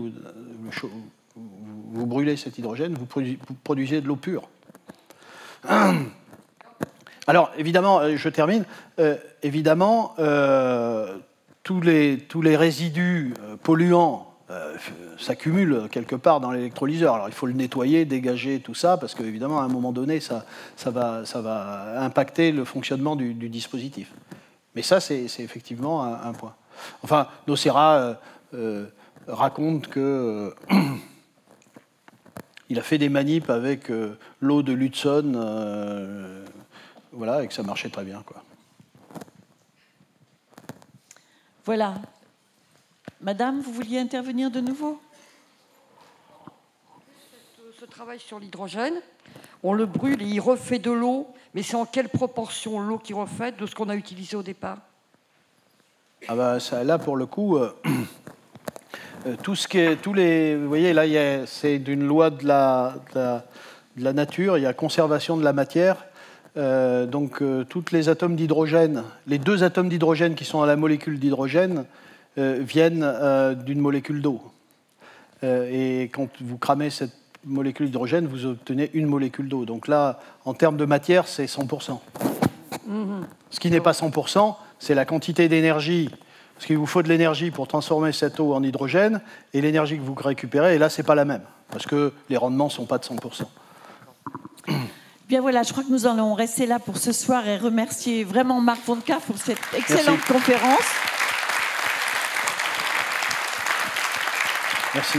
vous brûlez cet hydrogène, vous produisez de l'eau pure. Alors, évidemment, je termine. Évidemment, tous les résidus polluants s'accumulent quelque part dans l'électrolyseur. Alors, il faut le nettoyer, dégager tout ça, parce qu'évidemment, à un moment donné, ça va impacter le fonctionnement du dispositif. Mais ça, c'est effectivement un point. Enfin, Nocera raconte que... il a fait des manips avec l'eau de l'Hudson... voilà, et que ça marchait très bien, quoi. Voilà. Madame, vous vouliez intervenir de nouveau ? Ce travail sur l'hydrogène, on le brûle et il refait de l'eau, mais c'est en quelle proportion l'eau qui refait de ce qu'on a utilisé au départ ? Ah bah ça, là, pour le coup, tout ce qui est, vous voyez, là, c'est d'une loi de la nature, il y a conservation de la matière. Donc, tous les atomes d'hydrogène, les 2 atomes d'hydrogène qui sont dans la molécule d'hydrogène viennent d'une molécule d'eau. Et quand vous cramez cette molécule d'hydrogène, vous obtenez une molécule d'eau. Donc là, en termes de matière, c'est 100%. Ce qui n'est pas 100%, c'est la quantité d'énergie. Parce qu'il vous faut de l'énergie pour transformer cette eau en hydrogène, et l'énergie que vous récupérez, et là, c'est pas la même. Parce que les rendements ne sont pas de 100%. Bien voilà, je crois que nous allons rester là pour ce soir et remercier vraiment Marc Vonka pour cette excellente conférence. Merci.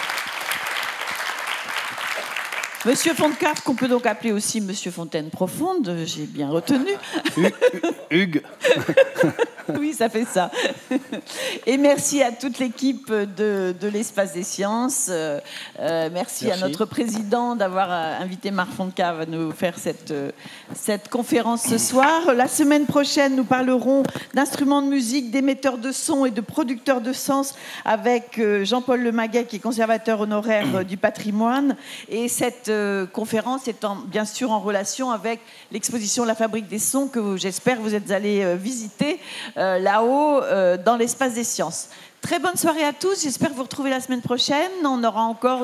Monsieur Fontcave, qu'on peut donc appeler aussi Monsieur Fontaine Profonde, j'ai bien retenu. Hugues. Oui, ça fait ça. Et merci à toute l'équipe de l'Espace des Sciences. Merci à notre président d'avoir invité Marc Fontcave à nous faire cette conférence ce soir. La semaine prochaine, nous parlerons d'instruments de musique, d'émetteurs de son et de producteurs de sens avec Jean-Paul Lemaguet, qui est conservateur honoraire du patrimoine. Et cette conférence est bien sûr en relation avec l'exposition La Fabrique des Sons que j'espère vous êtes allés visiter là-haut dans l'Espace des Sciences. Très bonne soirée à tous. J'espère vous retrouver la semaine prochaine. On aura encore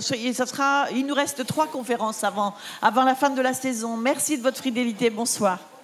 il nous reste 3 conférences avant la fin de la saison. Merci de votre fidélité. Bonsoir.